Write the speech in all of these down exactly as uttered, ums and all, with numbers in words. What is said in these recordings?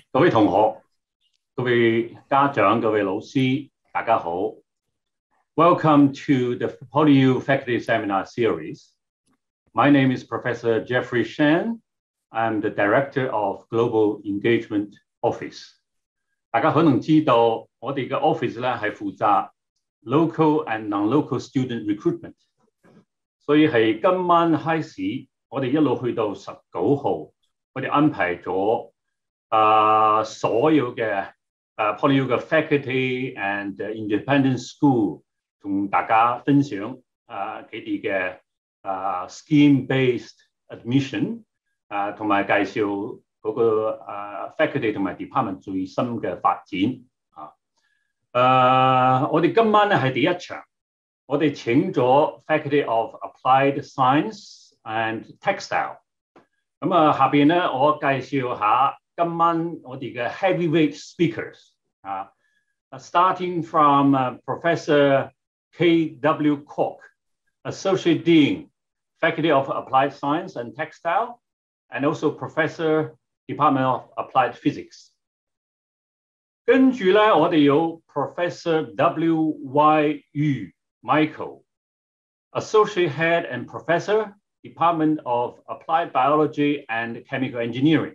各位同學、各位家長、各位老師，大家好。Welcome to the Polytechnic Faculty Seminar Series. My name is Professor Jeffrey Shen. I'm the Director of Global Engagement Office. 大家可能知道，我哋嘅 office 咧係負責 local and non-local student recruitment。所以係今晚開始，我哋一路去到十九號，我哋安排咗。Uh, 所有嘅誒 Polytechnic 嘅 faculty and independent school 同大家分享誒佢哋嘅誒 scheme-based admission 誒同埋介紹嗰個誒 faculty 同埋 department 最新嘅發展啊。誒我哋今晚咧係第一場，我哋請咗 Faculty of Applied Science and Textile。咁啊下邊咧我介紹下。今晚我哋嘅 heavyweight speakers 啊 ，starting from uh, Professor K W Kwok, Associate Dean, Faculty of Applied Science and Textile, and also Professor, Department of Applied Physics. 跟住咧，我哋有 Professor W Y-yu Michael, Associate Head and Professor, Department of Applied Biology and Chemical Engineering.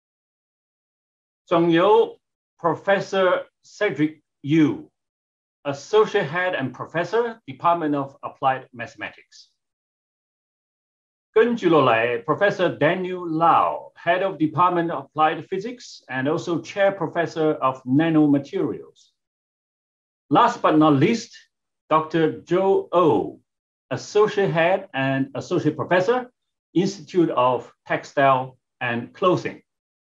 仲有 Professor Cedric Yu, Associate Head and Professor, Department of Applied Mathematics. 跟住落嚟 Professor Daniel Lau, Head of Department of Applied Physics and also Chair Professor of Nanomaterials. Last but not least, Doctor Joe Oh, Associate Head and Associate Professor, Institute of Textile and Clothing.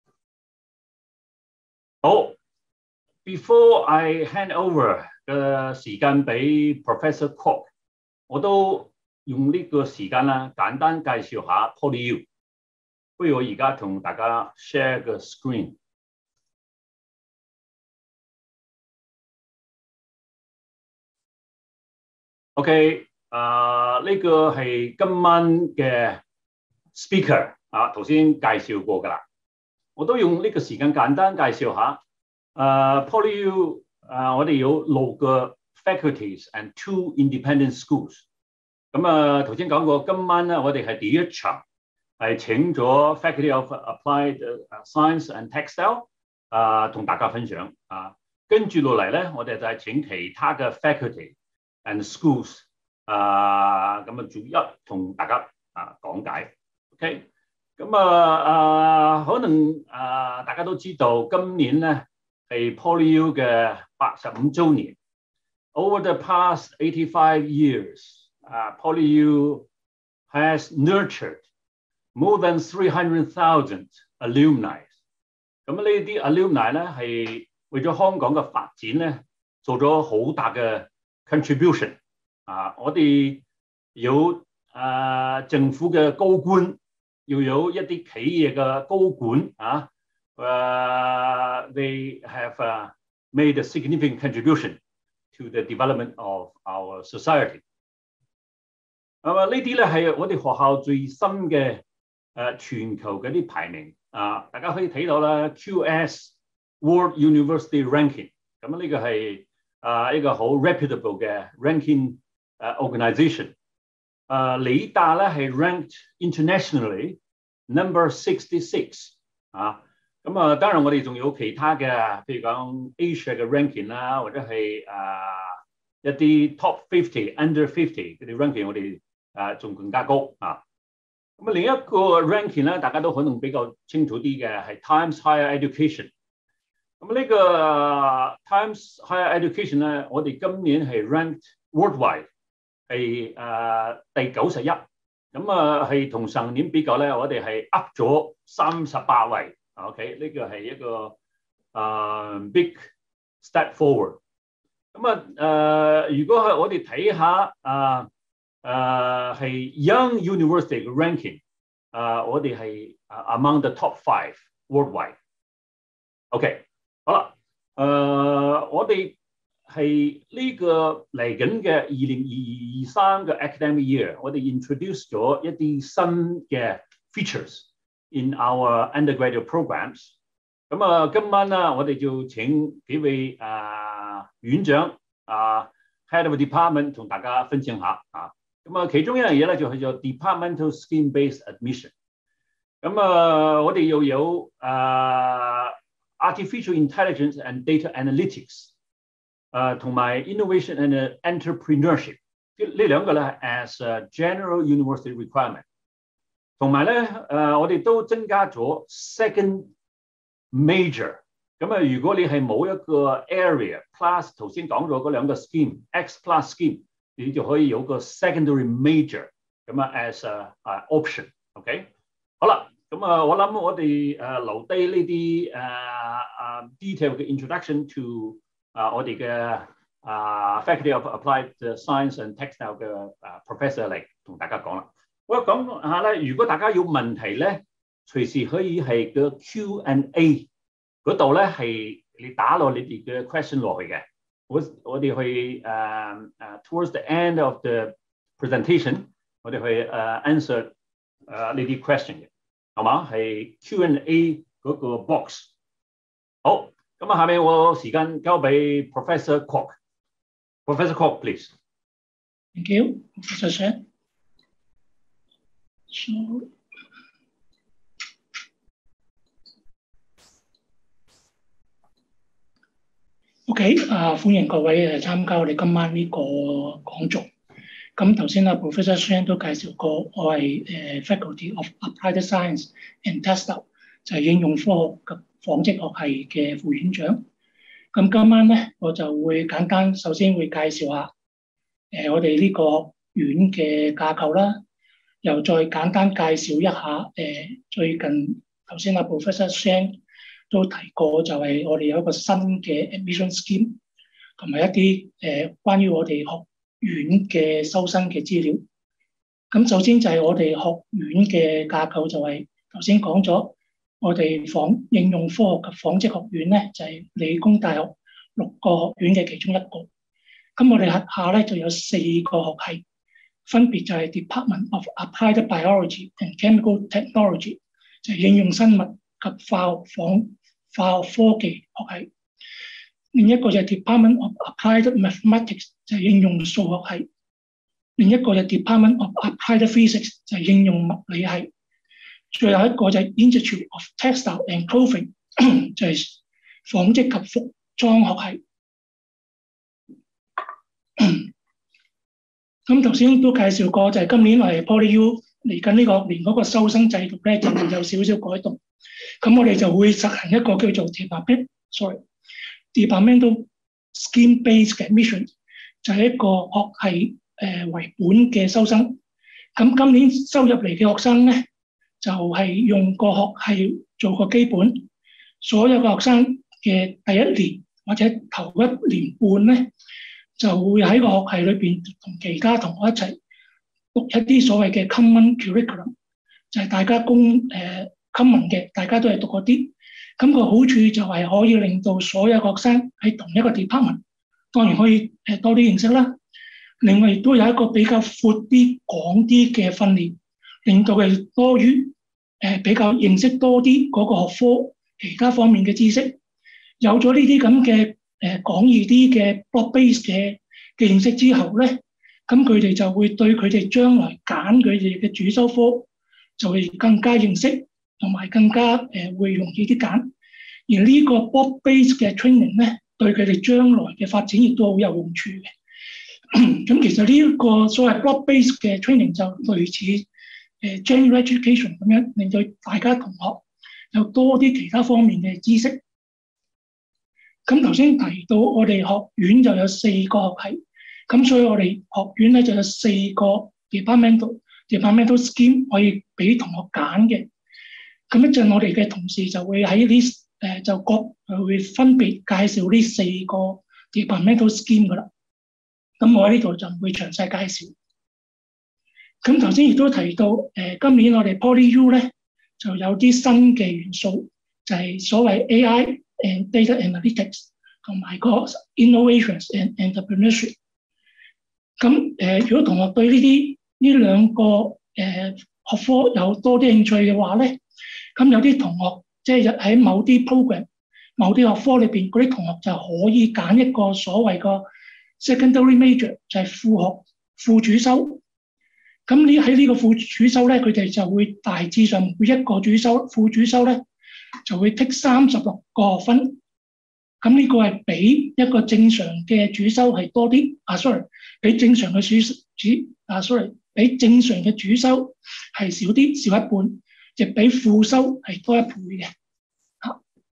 好 ，before I hand over 嘅時間俾 Professor Kwok， 我都用呢個時間啦，簡單介紹下 Polytechnic。不如我而家同大家 share 個 screen。OK， 啊、呃，呢、這個係今晚嘅 speaker 啊，頭先介紹過㗎啦。我都用呢個時間簡單介紹下，誒 Polytechnic 誒我哋有六個 faculties and two independent schools。咁啊頭先講過，今晚咧我哋係第一場係請咗 Faculty of Applied Science and Textile 啊同大家分享啊，跟住落嚟咧我哋就係請其他嘅 faculty and schools 啊咁啊逐一同大家啊講解 ，OK。咁啊啊，可能啊大家都知道，今年咧係 Polytechnic 嘅八十五週年。Over the past eighty-five years, uh, Polytechnic has nurtured more than three hundred thousand alumni. 咁呢啲 alumni 咧係為咗香港嘅發展咧做咗好大嘅 contribution。啊，我哋有啊政府嘅高官。要有一啲企業嘅高管啊，誒 ，they have、uh, made a significant contribution to the development of our society。咁啊，呢啲咧係我哋學校最新嘅誒全球嘅啲排名啊，大家可以睇到啦 ，Q S World University Ranking。咁呢個係啊一個好 reputable 嘅 ranking 誒 organisation。誒理大咧係 ranked internationally number sixty-six 啊，咁啊當然我哋仲有其他嘅，譬如講 Asia 嘅 ranking 啦，或者係誒、啊、一啲 top fifty、under fifty 嗰啲 ranking 我哋誒仲更加高啊。咁啊另一個 ranking 咧，大家都可能比較清楚啲嘅係 Times Higher Education。咁呢個 Times Higher Education 咧，我哋今年係 ranked worldwide。係誒、呃、第九十一，咁啊係同上年比較咧，我哋係 up 咗三十八位 ，OK， 呢個係一個誒、呃、big step forward。咁啊誒，如果係我哋睇下誒誒係 Young University 嘅 ranking， 誒、呃、我哋係 among the top five worldwide。OK， 好啦，誒、呃、我哋。係呢個嚟緊嘅二零二二二三嘅 academic year， 我哋 introduce 咗一啲新嘅 features in our undergraduate programs。 咁啊，今晚咧，我哋就請幾位啊院長啊 Head of Department 同大家分享下啊。咁啊，其中一樣嘢咧就係做 Departmental Scheme-based Admission。咁啊，我哋又有啊 Artificial Intelligence and Data Analytics， 啊同埋 Innovation and Entrepreneurship。呢兩個咧 as a general university requirement。同埋咧，誒我哋都增加咗 second major。咁啊，如果你係冇一個 area plus 頭先講咗嗰兩個 scheme X plus scheme， 你就可以有個 secondary major 咁啊 as a, a option。OK， 好啦，咁啊，我諗我哋誒留低呢啲誒誒 detail 嘅 introduction to 啊我哋嘅啊 Faculty of Applied Science and Textile 嘅啊 professor 嚟同大家講啦。我講下咧，如果大家有問題咧，隨時可以係個 Q and A 嗰度咧，係你打落你哋嘅 question 落去嘅。我我哋去誒誒、uh, uh, towards the end of the presentation， 我哋去誒、uh, answer 誒呢啲 question 嘅，係嘛？係 Q and A 嗰個 box。好，咁啊，下面我時間交俾 Professor Kwok。Professor Kwok, please. Thank you, Professor Shen. So, OK， 啊，歡迎各位誒參加我哋今晚呢個講座。咁頭先啊 ，Professor Shen 都介紹過，我係誒 Faculty of Applied Science and Textiles， 就係應用科學及紡織學系嘅副院長。咁今晚咧，我就會簡單首先會介紹下誒我哋呢個院嘅架構啦。又再簡單介紹一下誒、呃、最近頭先阿 Professor Shen 都提過，就係我哋有一個新嘅 admission scheme， 同埋一啲誒、呃、關於我哋學院嘅收生嘅資料。咁首先就係我哋學院嘅架構，就係頭先講咗，我哋紡應用科學及紡織學院咧，就係、是、理工大學六個學院嘅其中一個。咁我哋轄下咧就有四個學系。分別就係 Department of Applied Biology and Chemical Technology， 就係應用生物及化學紡化學科技學系。另一個就係 Department of Applied Mathematics， 就係應用數學系。另一個就係 Department of Applied Physics， 就係應用物理系。最後一個就係 Institute of Textile and Clothing， 就係紡織及服裝學系。咁頭先都介紹過，就係今年係 Poly-U 嚟緊呢個學年嗰個收生制度咧，就會有少少改動。咁我哋就會實行一個叫做 Department sorry Departmental Scheme-based Admission， 就係一個學系誒為本嘅收生。咁今年收入嚟嘅學生咧，就係、是、用個學系做個基本，所有嘅學生嘅第一年或者頭一年半咧，就會喺個學系裏邊同其他同學一齊讀一啲所謂嘅 common curriculum， 就係大家公誒、呃、common 嘅，大家都係讀嗰啲。咁個好處就係可以令到所有學生喺同一個 department， 當然可以誒多啲認識啦。另外亦都有一個比較闊啲、廣啲嘅訓練，令到佢多於誒、呃、比較認識多啲嗰個學科其他方面嘅知識。有咗呢啲咁嘅誒廣義啲嘅 block base 嘅嘅認識之後咧，咁佢哋就會對佢哋將來揀佢哋嘅主修科就會更加認識，同埋更加誒、呃、會容易啲揀。而呢個 block base 嘅 training 咧，對佢哋將來嘅發展亦都好有用處嘅。咁其實呢一個所謂 block base 嘅 training 就類似誒、呃、general education 咁樣，令到大家同學有多啲其他方面嘅知識。咁頭先提到我哋學院就有四個學系，咁所以我哋學院咧就有四個 departmental departmental scheme 可以俾同學揀嘅。咁一陣我哋嘅同事就會喺呢誒就各會分別介紹呢四個 departmental scheme 噶啦。咁我喺呢度就唔會詳細介紹。咁頭先亦都提到誒、呃，今年我哋 Poly-U 咧就有啲新嘅元素，就係、是、所謂 A I and Data Analytics 同埋個 Innovations and Entrepreneurship。咁誒、呃，如果同學對呢啲呢兩個誒、呃、學科有多啲興趣嘅話咧，咁有啲同學即係喺某啲 program、某啲學科裏邊，嗰啲同學就可以揀一個所謂個 secondary major， 就係副學副主修。咁呢喺呢個副主修咧，佢哋就會大致上每一個主修副主修咧就會剔三十六個學分。咁呢個係比一個正常嘅主修係多啲。啊 ，sorry， 比正常嘅主主啊 ，sorry， 比正常嘅主修係少啲，少一半，亦比副修係多一倍嘅。嚇。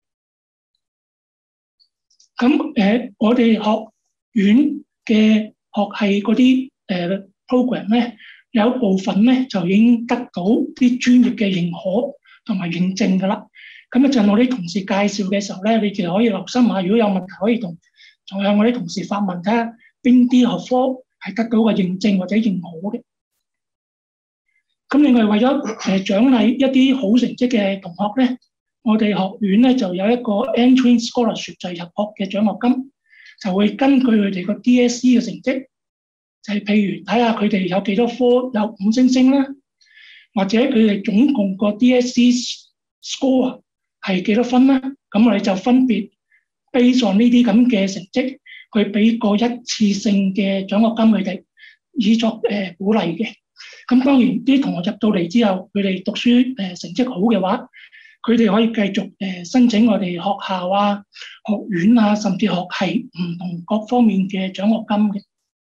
咁誒，我哋學院嘅學系嗰啲誒 program 咧。有一部分咧就已經得到啲專業嘅認可同埋認證㗎啦。咁一陣我啲同事介紹嘅時候咧，你哋可以留心下，如果有問題可以同仲有我啲同事發問，睇下邊啲學科係得到個認證或者認可嘅。咁另外為咗誒獎勵一啲好成績嘅同學咧，我哋學院咧就有一個 entry scholarship 就係入學嘅獎學金，就會根據佢哋個 D S E 嘅成績。就係譬如睇下佢哋有幾多科有五星星啦，或者佢哋總共個 D S E score 係幾多分啦，咁我哋就分別 base on 呢啲咁嘅成績，去俾個一次性嘅獎學金佢哋，以作誒、呃、鼓勵嘅。咁當然啲同學入到嚟之後，佢哋讀書誒、呃、成績好嘅話，佢哋可以繼續誒、呃、申請我哋學校啊、學院啊，甚至學系唔同各方面嘅獎學金嘅。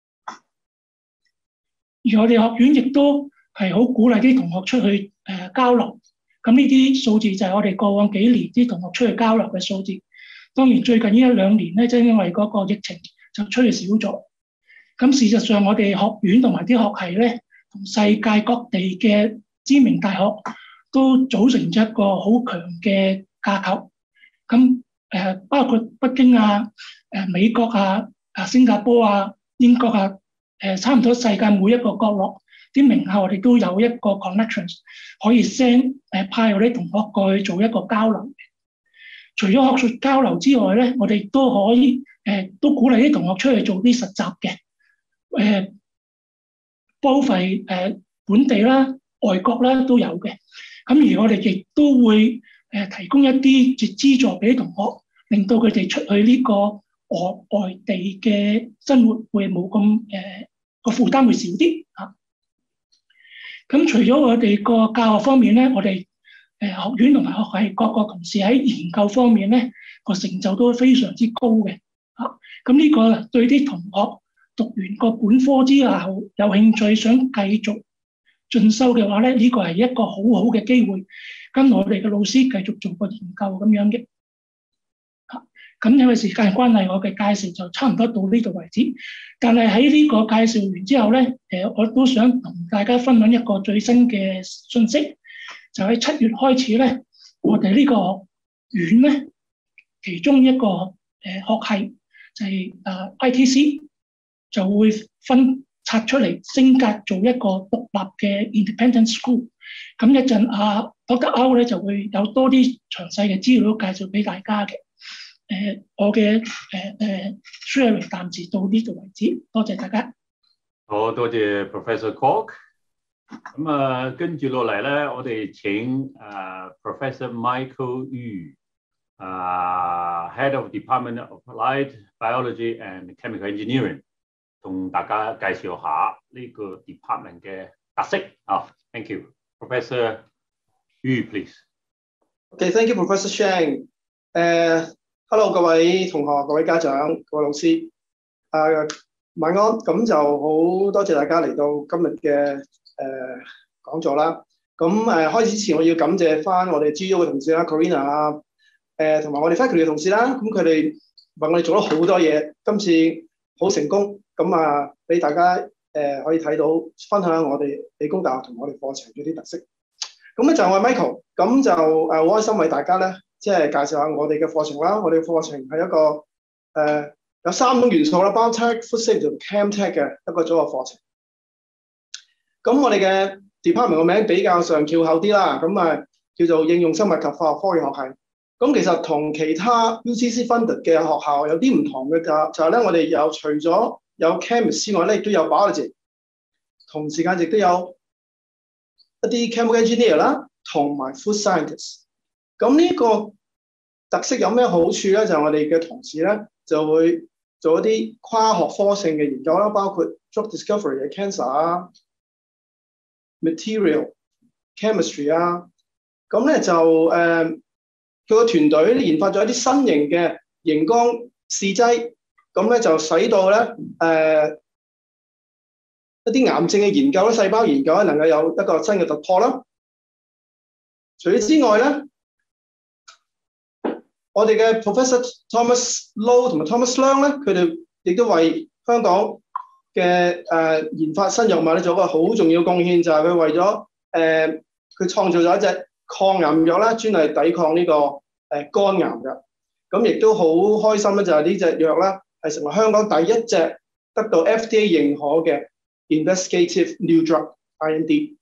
而我哋學院亦都係好鼓勵啲同學出去誒、呃、交流，咁呢啲數字就係我哋過往幾年啲同學出去交流嘅數字。當然最近呢一兩年咧，即係因為嗰個疫情就出去少咗。咁事實上我哋學院同埋啲學系咧，同世界各地嘅知名大學都組成咗一個好強嘅架構。咁誒、呃、包括北京啊、誒、呃、美國啊、啊新加坡啊、英國啊。誒差唔多世界每一個角落啲名校，我哋都有一個 connections 可以 send 誒派我啲同學過去做一個交流。除咗學術交流之外咧，我哋都可以誒、呃、都鼓勵啲同學出去做啲實習嘅。誒包費誒本地啦、外國啦都有嘅。咁而我哋亦都會誒提供一啲嘅資助俾啲同學，令到佢哋出去呢個外外地嘅生活會冇咁誒個負擔會少啲嚇。咁除咗我哋個教學方面咧，我哋誒學院同埋學系各個同事喺研究方面咧個成就都非常之高嘅嚇。咁呢個對啲同學讀完個本科之後有興趣想繼續進修嘅話咧，呢個係一個好好嘅機會，跟我哋嘅老師繼續做個研究咁樣嘅。咁因為時間關係，我嘅介紹就差唔多到呢度為止。但係喺呢個介紹完之後咧，誒我都想同大家分享一個最新嘅信息，就喺七月開始咧，我哋呢個院咧，其中一個誒學系就係誒 I T C 就會分拆出嚟升格做一個獨立嘅 independent school。咁一陣啊 Doctor Au 咧就會有多啲詳細嘅資料介紹俾大家嘅。誒、呃，我嘅誒誒 sharing 暫時到呢度為止，多謝大家。 好多謝 Professor Kwok。咁啊，跟住落嚟咧，我哋請啊 Professor Michael Yu， 啊 Head of Department of Applied Biology and Chemical Engineering， 同大家介紹下呢個 department 嘅特色啊。Thank you, Professor Yu, please. Okay, thank you, Professor Shang。誒。Hello， 各位同學、各位家長、各位老師，誒晚安。咁就好多謝大家嚟到今日嘅誒講座啦。咁誒、呃、開始之前，我要感謝翻我哋 G U 嘅同事啦 ，Corina 啊，誒同埋我哋 Faculty 嘅同事啦。咁佢哋為我哋做咗好多嘢，今次好成功。咁啊，俾大家誒、呃、可以睇到，分享我哋理工大學同我哋課程嘅啲特色。咁咧就我係 Michael，咁就誒好開心為大家咧。即係介紹下我哋嘅課程啦。我哋嘅課程係一個誒、呃、有三種元素啦 ，Biotech、Food Safety 同 Chemtech 嘅一個組合課程。咁我哋嘅 department 個名比較上翹口啲啦，咁啊叫做應用生物及化學科技學系。咁其實同其他 U C C funded 嘅學校有啲唔同嘅就就係咧，我哋有除咗有 chemist 之外咧，亦都有 biology， 同時間亦都有一啲 chemical engineer 啦，同埋 food scientist。 咁呢個特色有咩好處咧？就係我哋嘅同事咧就會做一啲跨學科性嘅研究啦，包括 drug discovery 嘅 cancer 啊、material chemistry 啊。咁咧就誒，佢個團隊研發咗一啲新型嘅熒光試劑，咁咧就使到咧誒、呃、一啲癌症嘅研究咧、細胞研究咧能夠有一個新嘅突破啦。除此之外咧，我哋嘅 Professor Thomas Low 同埋 Thomas Leung 咧，佢哋亦都為香港嘅誒、呃、研發新藥物咧做一個好重要貢獻，就係、是、佢為咗誒佢創造咗一隻抗癌藥啦，專係抵抗呢、這個誒、呃、肝癌嘅。咁亦都好開心咧，就係呢隻藥咧係成為香港第一隻得到 F D A 認可嘅 Investigative New Drug I N D。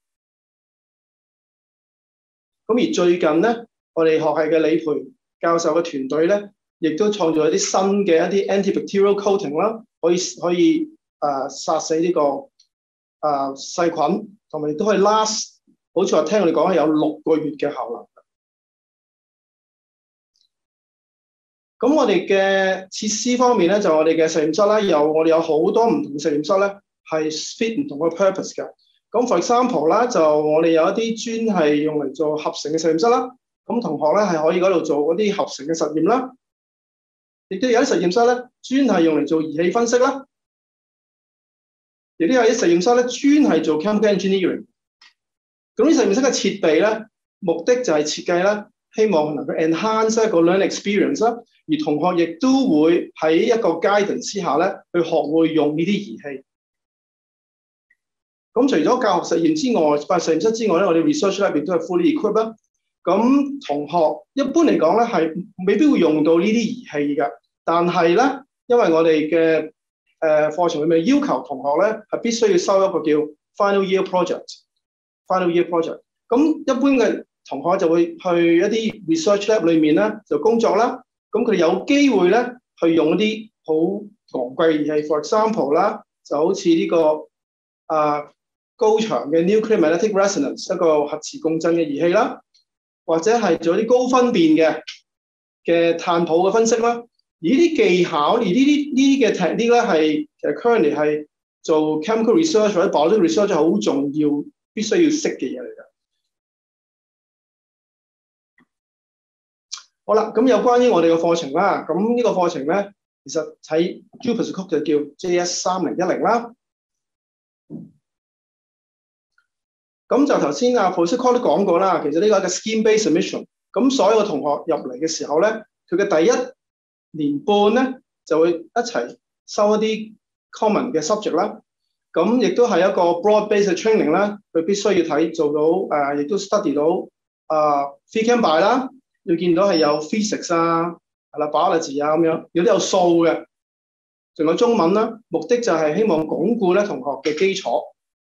咁而最近咧，我哋學系嘅李培教授嘅團隊咧，亦都創造一啲新嘅一啲 antibacterial coating 啦，可以可以誒、呃、殺死呢、這個誒、呃、細菌，同埋亦都可以 last。好似話聽我哋講係有六個月嘅效能。咁我哋嘅設施方面咧，就我哋嘅實驗室啦，有我哋有好多唔同嘅實驗室咧，係 fit 唔同嘅 purpose 嘅。咁 for example 啦，就我哋有一啲專係用嚟做合成嘅實驗室啦。咁同學咧係可以嗰度做嗰啲合成嘅實驗啦。亦都有啲實驗室咧，專係用嚟做儀器分析啦。亦都有啲實驗室咧，專係做 chemical engineering。咁呢實驗室嘅設備咧，目的就係設計啦，希望能夠 enhance 一個 learning experience 啦，而同學亦都會喺一個 guidance 之下咧，去學會用呢啲儀器。咁除咗教學實驗之外，實驗室之外咧，我哋 research lab 亦都係 fully equipped 啦。咁同學一般嚟講咧，係未必會用到呢啲儀器嘅，但係咧，因為我哋嘅誒課程裏面要求同學咧係必須要收一個叫 final year project。Final year project， 咁一般嘅同學就會去一啲 research lab 裏面咧就工作啦。咁佢哋有機會咧去用一啲好昂貴嘅儀器 ，for example 啦，就好似呢、這個啊高長嘅 nuclear magnetic resonance 一個核磁共振嘅儀器啦，或者係做啲高分辨嘅嘅碳譜嘅分析啦。而呢啲技巧，而呢啲呢啲嘅 technique 咧係其實 currently 係做 chemical research 或者 biological research 係好重要。必須要識嘅嘢嚟㗎。好啦，咁有關於我哋嘅課程啦，咁呢個課程咧，其實喺 Jupiter Cook 就叫 J S 三零一零啦。咁就頭先阿 Professor Kwok 都講過啦，其實呢個係一個 scheme-based admission。咁所有嘅同學入嚟嘅時候咧，佢嘅第一年半咧就會一齊收一啲 common 嘅 subject 啦。咁亦都係一個 broad-based training 啦，佢必須要睇做到誒，亦、呃、都 study 到啊 phy chem bio 啦，要見到係有 physics 啊，係啦 biology 啊咁樣，有啲有數嘅，仲有中文啦。目的就係希望鞏固咧同學嘅基礎，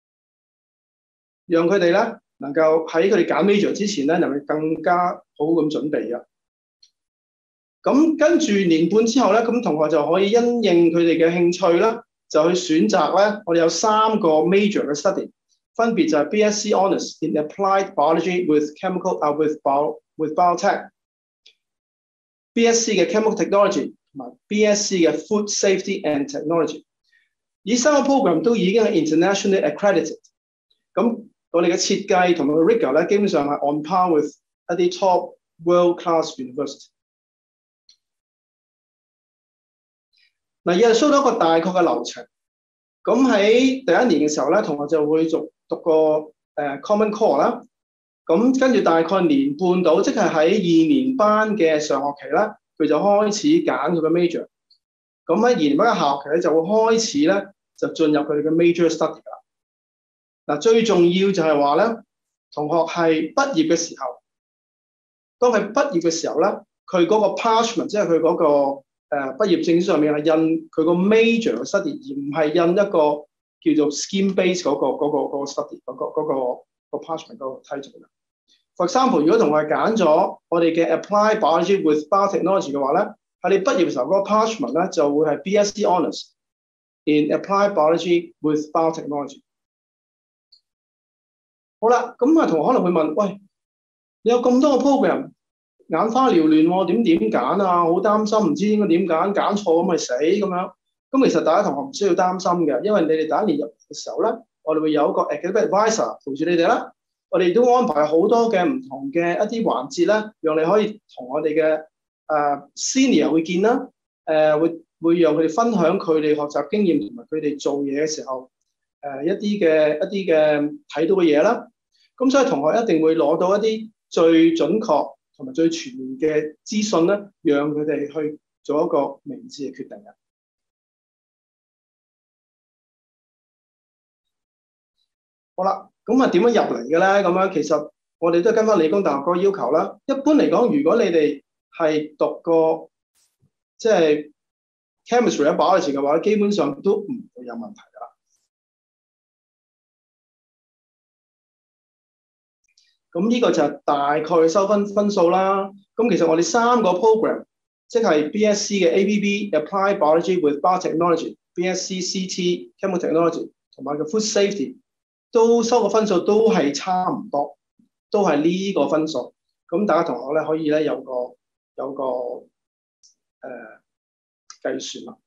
讓佢哋咧能夠喺佢哋揀 major 之前咧，能夠更加好咁準備嘅。咁跟住年半之後咧，咁同學就可以因應佢哋嘅興趣啦。就去選擇咧，我哋有三個 major 嘅 study， 分別就係 B S C Honours in Applied Biology with Chemical 啊、uh, with Bio with Biotech，B S C 嘅 Chemical Technology 同埋 B S C 嘅 Food Safety and Technology。以三個 program 都已經係 internationally accredited。咁我哋嘅設計同埋 rigor 咧，基本上係 on par with 一啲 top world class university。嗱，又係 show 到一個大概嘅流程。咁喺第一年嘅時候咧，同學就會讀讀個誒 common core 啦。咁跟住大概年半到，即係喺二年班嘅上學期咧，佢就開始揀佢嘅 major。咁喺二年班嘅下學期咧，就會開始咧就進入佢哋嘅 major study 啦。嗱，最重要就係話咧，同學係畢業嘅時候，當佢畢業嘅時候咧，佢嗰個 parchment 即係佢嗰個。誒、uh, 畢業證書上面係印佢個 major 嘅 study， 而唔係印一個叫做 scheme base 嗰、那個嗰、那個那個 study 嗰、那個嗰、那個那個 parchment 嗰個 title 嘅。For example， 如果同學揀咗我哋嘅 Applied Biology with Biotechnology 嘅話咧，喺你畢業嘅時候嗰、那個 parchment 咧就會係 B S C Honours in Applied Biology with Biotechnology。好啦，咁啊同學可能會問，喂，你有咁多個 program， 眼花繚亂喎，點點揀啊？好擔心，唔知應該點揀，揀錯咁咪死咁樣。咁其實大家同學唔需要擔心嘅，因為你哋第一年入嘅時候咧，我哋會有一個 academic advisor 陪住你哋啦。我哋都安排好多嘅唔同嘅一啲環節咧，讓你可以同我哋嘅誒 senior 會見啦，誒、呃、會會讓佢哋分享佢哋學習經驗同埋佢哋做嘢嘅時候誒、呃、一啲嘅一啲嘅睇到嘅嘢啦。咁所以同學一定會攞到一啲最準確同埋最全面嘅資訊咧，讓佢哋去做一個明智嘅決定嘅。好啦，咁啊點樣入嚟嘅咧？咁樣其實我哋都係跟翻理工大學嗰個要求啦。一般嚟講，如果你哋係讀過即係 chemistry 或者 biology 嘅話，基本上都唔會有問題㗎啦。咁呢個就係大概收分分數啦。咁其實我哋三個 program， 即係 B S C 嘅 A B B（Applied Biology with Biotechnology）、B S C C T（Chemical Technology） 同埋個 Food Safety， 都收個分數都係差唔多，都係呢個分數。咁大家同學咧可以咧有個有個誒、呃、計算啦。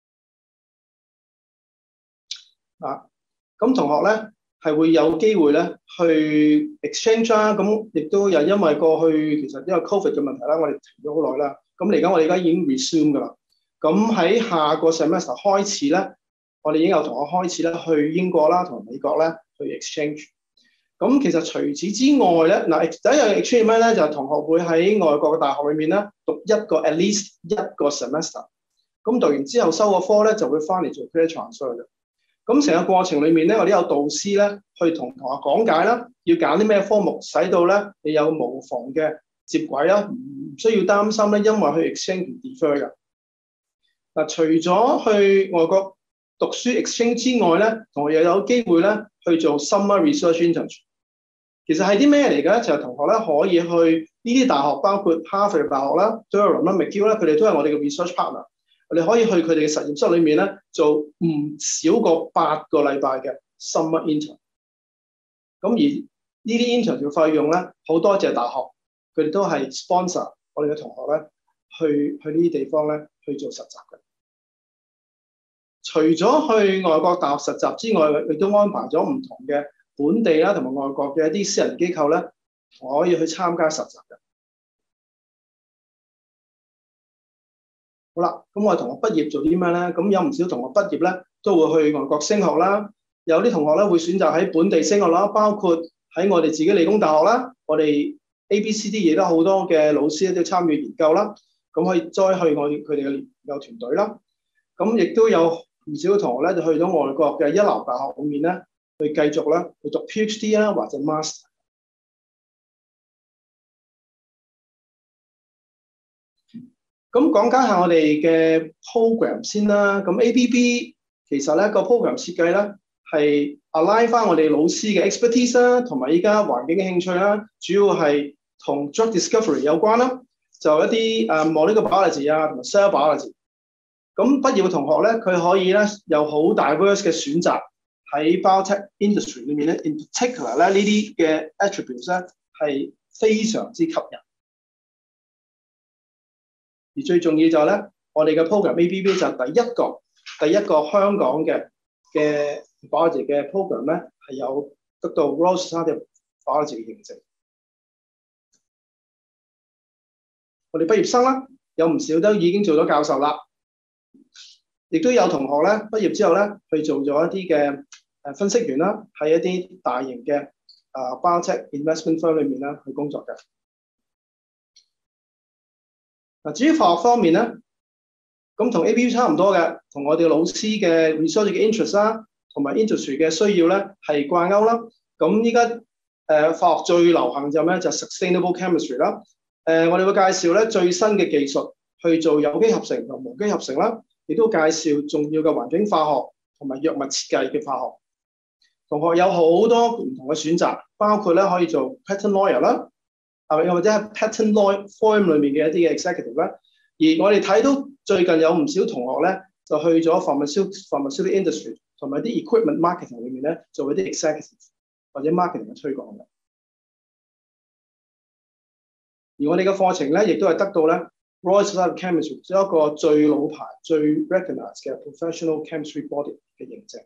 啊，咁同學咧係會有機會咧去 exchange 啦，咁亦都有因為過去其實因為 Covid 嘅問題啦，我哋停咗好耐啦。咁嚟緊我哋而家已經 resume 㗎啦。咁喺下個 semester 開始咧，我哋已經有同學開始咧去英國啦同美國咧去 exchange。咁其實除此之外咧，嗱第一樣 exchange 咩咧？就係同學會喺外國嘅大學裏面咧讀一個 at least 一個 semester。咁讀完之後收個科咧就會翻嚟做 credit transfer 嘅。咁成個過程裏面咧，我哋有導師咧去同同學講解啦，要揀啲咩科目，使到咧你有無縫嘅接軌啦，唔需要擔心咧，因為去 exchange 同 defer 嘅。嗱，除咗去外國讀書 exchange 之外咧，同學又有機會咧去做 summer research internship。其實係啲咩嚟嘅咧？就係、是、同學咧可以去呢啲大學，包括哈佛大學啦、Durham 啦、McGill 啦，佢哋都係我哋嘅 research partner。我哋可以去佢哋嘅實驗室裏面咧做唔少過八個禮拜嘅 summer intern。咁而呢啲 intern 嘅費用咧，好多謝大學，佢哋都係 sponsor 我哋嘅同學咧去去呢啲地方咧去做實習嘅。除咗去外國大學實習之外，亦都安排咗唔同嘅本地啦同埋外國嘅一啲私人機構咧，可以去參加實習嘅。好啦，咁我哋同學畢業做啲咩咧？咁有唔少同學畢業咧，都會去外國升學啦。有啲同學咧會選擇喺本地升學啦，包括喺我哋自己理工大學啦，我哋 A B C D 亦都好多嘅老師都參與研究啦。咁可以再去我哋佢哋嘅研究團隊啦。咁亦都有唔少同學咧就去咗外國嘅一流大學裏面咧，去繼續咧去讀 PhD 啦或者 Master。咁講解下我哋嘅 program 先啦。咁 A B B 其實咧個 program 設計咧係 align 翻我哋老師嘅 expertise 啦，同埋依家環境嘅興趣啦，主要係同 drug discovery 有關啦，就一啲誒 molecular biology 啊同埋 cell biology。咁畢業嘅同學咧，佢可以咧有好 diverse 嘅選擇喺 biotech industry 裏面咧 ，in particular 咧呢啲嘅 attributes 咧係非常之吸引。而最重要就係咧，我哋嘅 program A B B 就係第一個第一個香港嘅嘅 biology 嘅 program 咧，係有得到 Royal Society of Biology 嘅認證。我哋畢業生啦，有唔少都已經做咗教授啦，亦都有同學咧畢業之後咧去做咗一啲嘅誒分析員啦，喺一啲大型嘅啊 biotech investment firm 裏面啦去工作嘅。嗱，至於化學方面咧，咁同 A B B 差唔多嘅，同我哋老師嘅 research 嘅 interest 啦，同埋 industry 嘅需要咧係掛鈎啦。咁依家誒化學最流行就咩？就係 sustainable chemistry 啦。誒、呃，我哋會介紹咧最新嘅技術去做有機合成同無機合成啦，亦都介紹重要嘅環境化學同埋藥物設計嘅化學。同學有好多唔同嘅選擇，包括咧可以做 patent lawyer 啦。係咪或者係 patent law firm 裏面嘅一啲嘅 executive 咧？而我哋睇到最近有唔少同學咧，就去咗 pharmaceutical pharmaceutical industry 同埋啲 equipment marketing 裏面咧，做一啲 executive 或者 marketing 嘅推廣嘅。 而我哋嘅課程咧，亦都係得到咧 Royal Society of Chemistry 一個最老牌、最 recognized 嘅 professional chemistry body 嘅認證。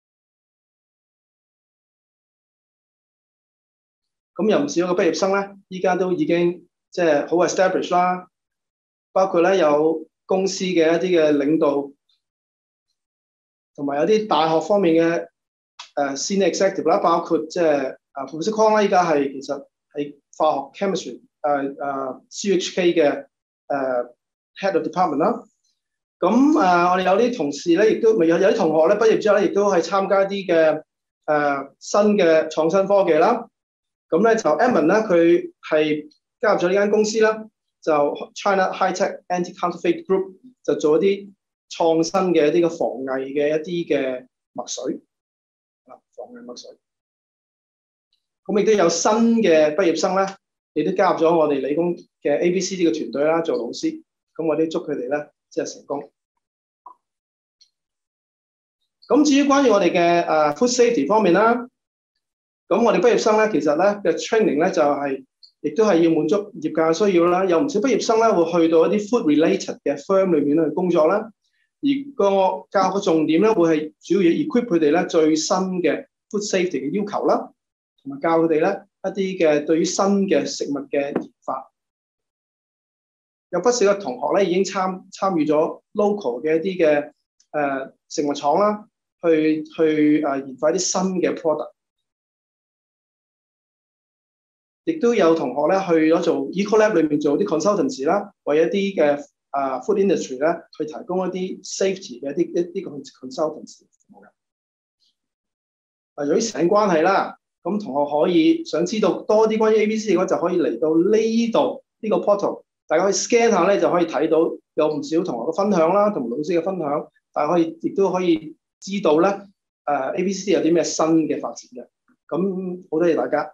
咁有唔少嘅畢業生咧，依家都已經即係好 establish 啦，包括咧有公司嘅一啲嘅領導，同埋有啲大學方面嘅誒 senior executive 啦，包括即係啊 Professor Kwok 啦，依家係其實係化學 chemistry 誒誒 C H K 嘅誒 head of department 啦。咁誒我哋有啲同事咧，亦都未有有啲同學咧畢業之後咧，亦都係參加啲嘅誒新嘅創新科技啦。咁咧就 Edmund 咧，佢係加入咗呢間公司啦，就 China High Tech Anti-Counterfeit Group 就做一啲創新嘅一啲嘅防偽嘅一啲嘅墨水啊，防偽墨水。咁亦都有新嘅畢業生咧，亦都加入咗我哋理工嘅 A B C 呢個團隊啦，做老師。咁我哋祝佢哋咧即係成功。咁至於關於我哋嘅誒 food safety 方面啦。咁我哋畢業生咧，其實咧嘅 training 咧就係、是，亦都係要滿足業界嘅需要啦。有唔少畢業生咧會去到一啲 food related 嘅 firm 裏面去工作啦。而個教學重點咧會係主要 equip 佢哋咧最新嘅 food safety 嘅要求啦，同埋教佢哋咧一啲嘅對於新嘅食物嘅研發。有不少嘅同學咧已經參參與咗 local 嘅一啲嘅誒食物廠啦，去去誒研發一啲新嘅 product。亦都有同學咧去咗做 Ecolab 裏面做啲 consultancy 啦，為一啲嘅啊 food industry 咧去提供一啲 safety 嘅一啲一啲嘅 consultancy 服務嘅。啊，由於時間關係啦，咁同學可以想知道多啲關於 A B C 嘅話，就可以嚟到呢度呢個 portal， 大家可以 scan 下咧就可以睇到有唔少同學嘅分享啦，同埋老師嘅分享，大家可以亦都可以知道咧誒、呃、A B C 有啲咩新嘅發展嘅。咁好多謝大家。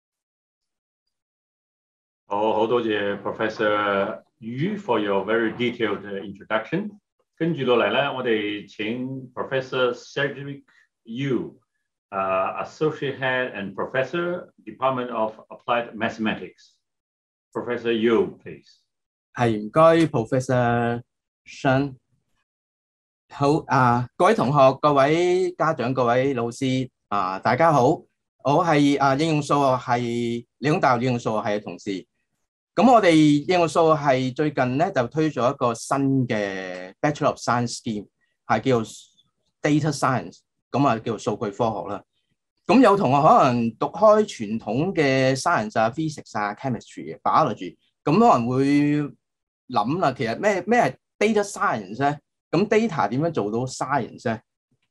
好好多謝 Professor Yu for your very detailed introduction。跟住落嚟咧，我哋請 Professor Cedric Yu、uh, Associate Head and Professor, Department of Applied Mathematics. Professor Yu, please. 係唔該 ，Professor Shen。好啊，各位同學、各位家長、各位老師啊，大家好。我係啊應用數學系理工大學應用數學系嘅同事。咁我哋應用數學系最近咧就推咗一個新嘅 Bachelor of Science Scheme， 係叫做 Data Science， 咁啊叫做數據科學啦。咁有同學可能讀開傳統嘅 Science 啊、Physics 啊、Chemistry 嘅 Biology， 咁可能會諗啦，其實咩咩係 Data Science 咧？咁 data 點樣做到 science 咧？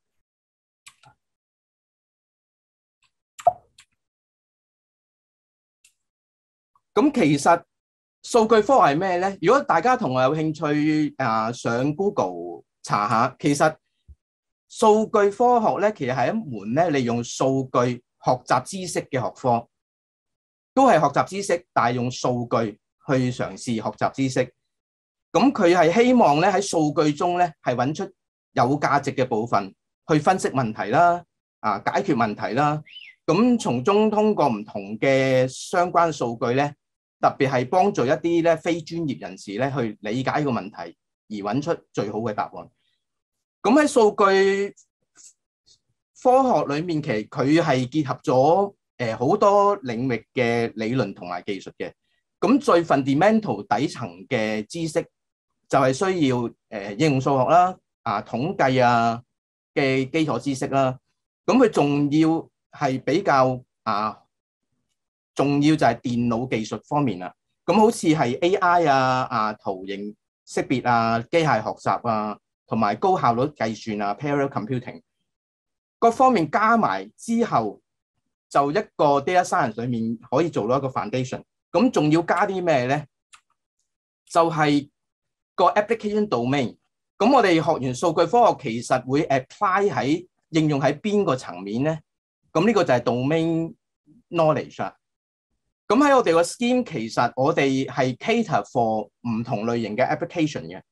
咁其實數據科學係咩咧？如果大家同學有興趣啊，上 Google 查下，其實數據科學咧，其實係一門咧利用數據學習知識嘅學科，都係學習知識，但係用數據去嘗試學習知識。咁佢係希望咧喺數據中咧係揾出有價值嘅部分，去分析問題啦，啊解決問題啦。咁從中通過唔同嘅相關數據咧，特別係幫助一啲咧非專業人士咧去理解個問題，而揾出最好嘅答案。咁喺數據科學裏面，其實佢係結合咗誒好多領域嘅理論同埋技術嘅。咁最 fundamental 底層嘅知識就係需要誒、呃、應用數學啦、啊統計啊嘅基礎知識啦。咁佢仲要係比較啊重要就係電腦技術方面啦。咁好似係 A I 啊、啊圖形識別啊、機械學習啊，同埋高效率計算啊 parallel computing 各方面加埋之後，就一個 data science 裏面可以做到一個 foundation。咁仲要加啲咩咧？就係、是、個 application domain。咁我哋學完數據科學，其實會 apply 喺應用喺邊個層面咧？咁呢個就係 domain knowledge 啦。咁喺我哋個 scheme， 其實我哋係 cater for 唔同類型嘅 application 嘅。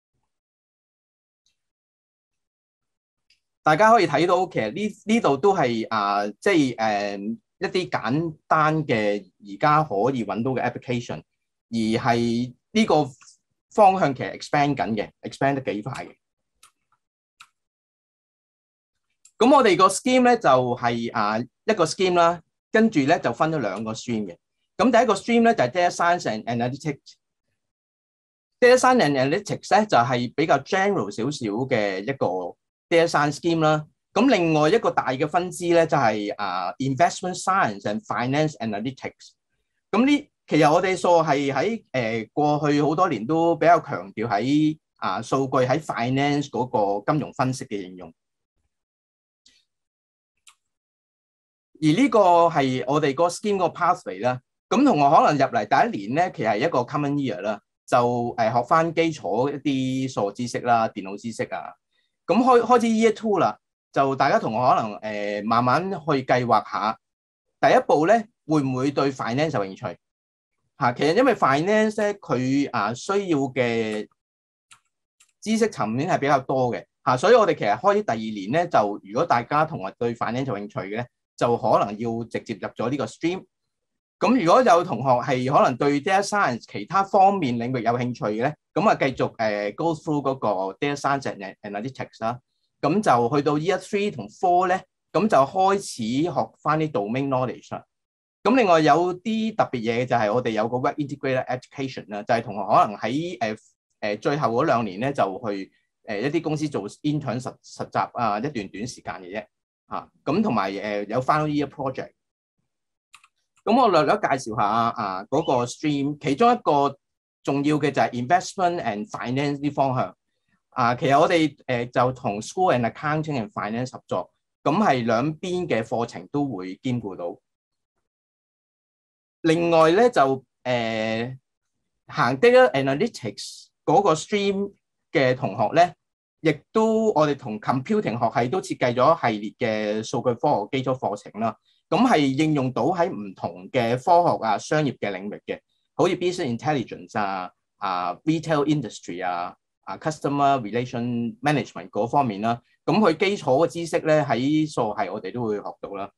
大家可以睇到，其實呢呢度都係啊，即係誒。一啲簡單嘅而家可以揾到嘅 application， 而係呢個方向其實 expand 緊嘅 ，expand 得幾快嘅。咁我哋個 scheme 咧就係、是、啊一個 scheme 啦，跟住咧就分咗兩個 stream 嘅。咁第一個 stream 咧就係、是、data science and analytics。data science and analytics 咧就係、是、比較 general 少少嘅一個 data science scheme 啦。咁另外一個大嘅分支咧就係、是、啊 investment science and finance analytics。咁呢其實我哋數係喺誒過去好多年都比較強調喺啊數據喺 finance 嗰個金融分析嘅應用。而呢個係我哋個 scheme 個 pathway 啦。咁同學可能入嚟第一年咧，其實係一個 common year 啦，就誒學翻基礎一啲數學知識啦、電腦知識啊。咁開開始 year two 啦，就大家同學可能誒、呃、慢慢去計劃下，第一步咧會唔會對 finance 有興趣？嚇，其實因為 finance 咧佢啊需要嘅知識層面係比較多嘅嚇，所以我哋其實開始第二年咧，就如果大家同學對 finance 有興趣嘅咧，就可能要直接入咗呢個 stream。咁如果有同學係可能對 data science 其他方面領域有興趣嘅咧，咁啊繼續誒 go through 嗰個 data science and analytics 啦。咁就去到 year three 同 four 咧，咁就開始學翻啲 domain knowledge 啦。咁另外有啲特別嘢就係我哋有個 web integrated education 啦，就係同學可能喺誒誒最後嗰兩年咧就去誒一啲公司做 intern 實實習啊，一段短時間嘅啫。嚇，咁同埋誒有 final year project。咁我略略介紹下啊嗰個 stream， 其中一個重要嘅就係 investment and finance 啲方向。啊，其實我哋誒就同 school and accounting and finance 合作，咁係兩邊嘅課程都會兼顧到。另外咧就誒、呃、行 data analytics 嗰個 stream 嘅同學咧，亦都我哋同 computing 學系都設計咗系列嘅數據科學基礎課程啦。咁係應用到喺唔同嘅科學啊、商業嘅領域嘅，好似 business intelligence 啊、啊 retail industry 啊、啊 customer relation management 嗰方面啦。咁佢基礎嘅知識咧喺數系我哋都會學到啦。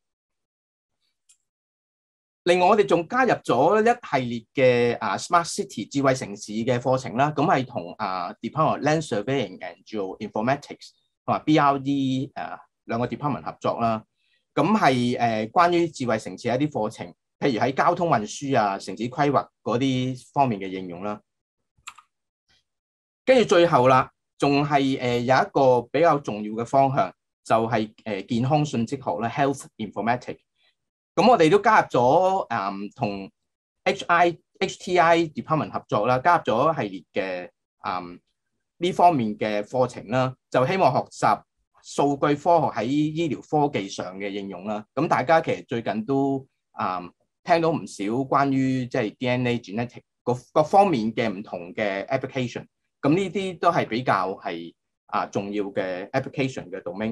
另外我哋仲加入咗一系列嘅啊 smart city 智慧城市嘅課程啦。咁係同啊 department land surveying and geoinformatics 同埋 B R E 誒兩個 department 合作啦。咁係誒關於智慧城市一啲課程，譬如喺交通運輸啊、城市規劃嗰啲方面嘅應用啦。跟住最後啦，仲係誒有一個比較重要嘅方向，就係誒健康信息學咧 （health informatics）。咁我哋都加入咗誒同 H I H T I department 合作啦，加入咗系列嘅誒呢方面嘅課程啦，就希望學習數據科學喺醫療科技上嘅應用啦。咁大家其實最近都啊、嗯、聽到唔少關於即係 D N A genetic 各各方面嘅唔同嘅 application。咁呢啲都係比較係啊重要嘅 application 嘅 domain。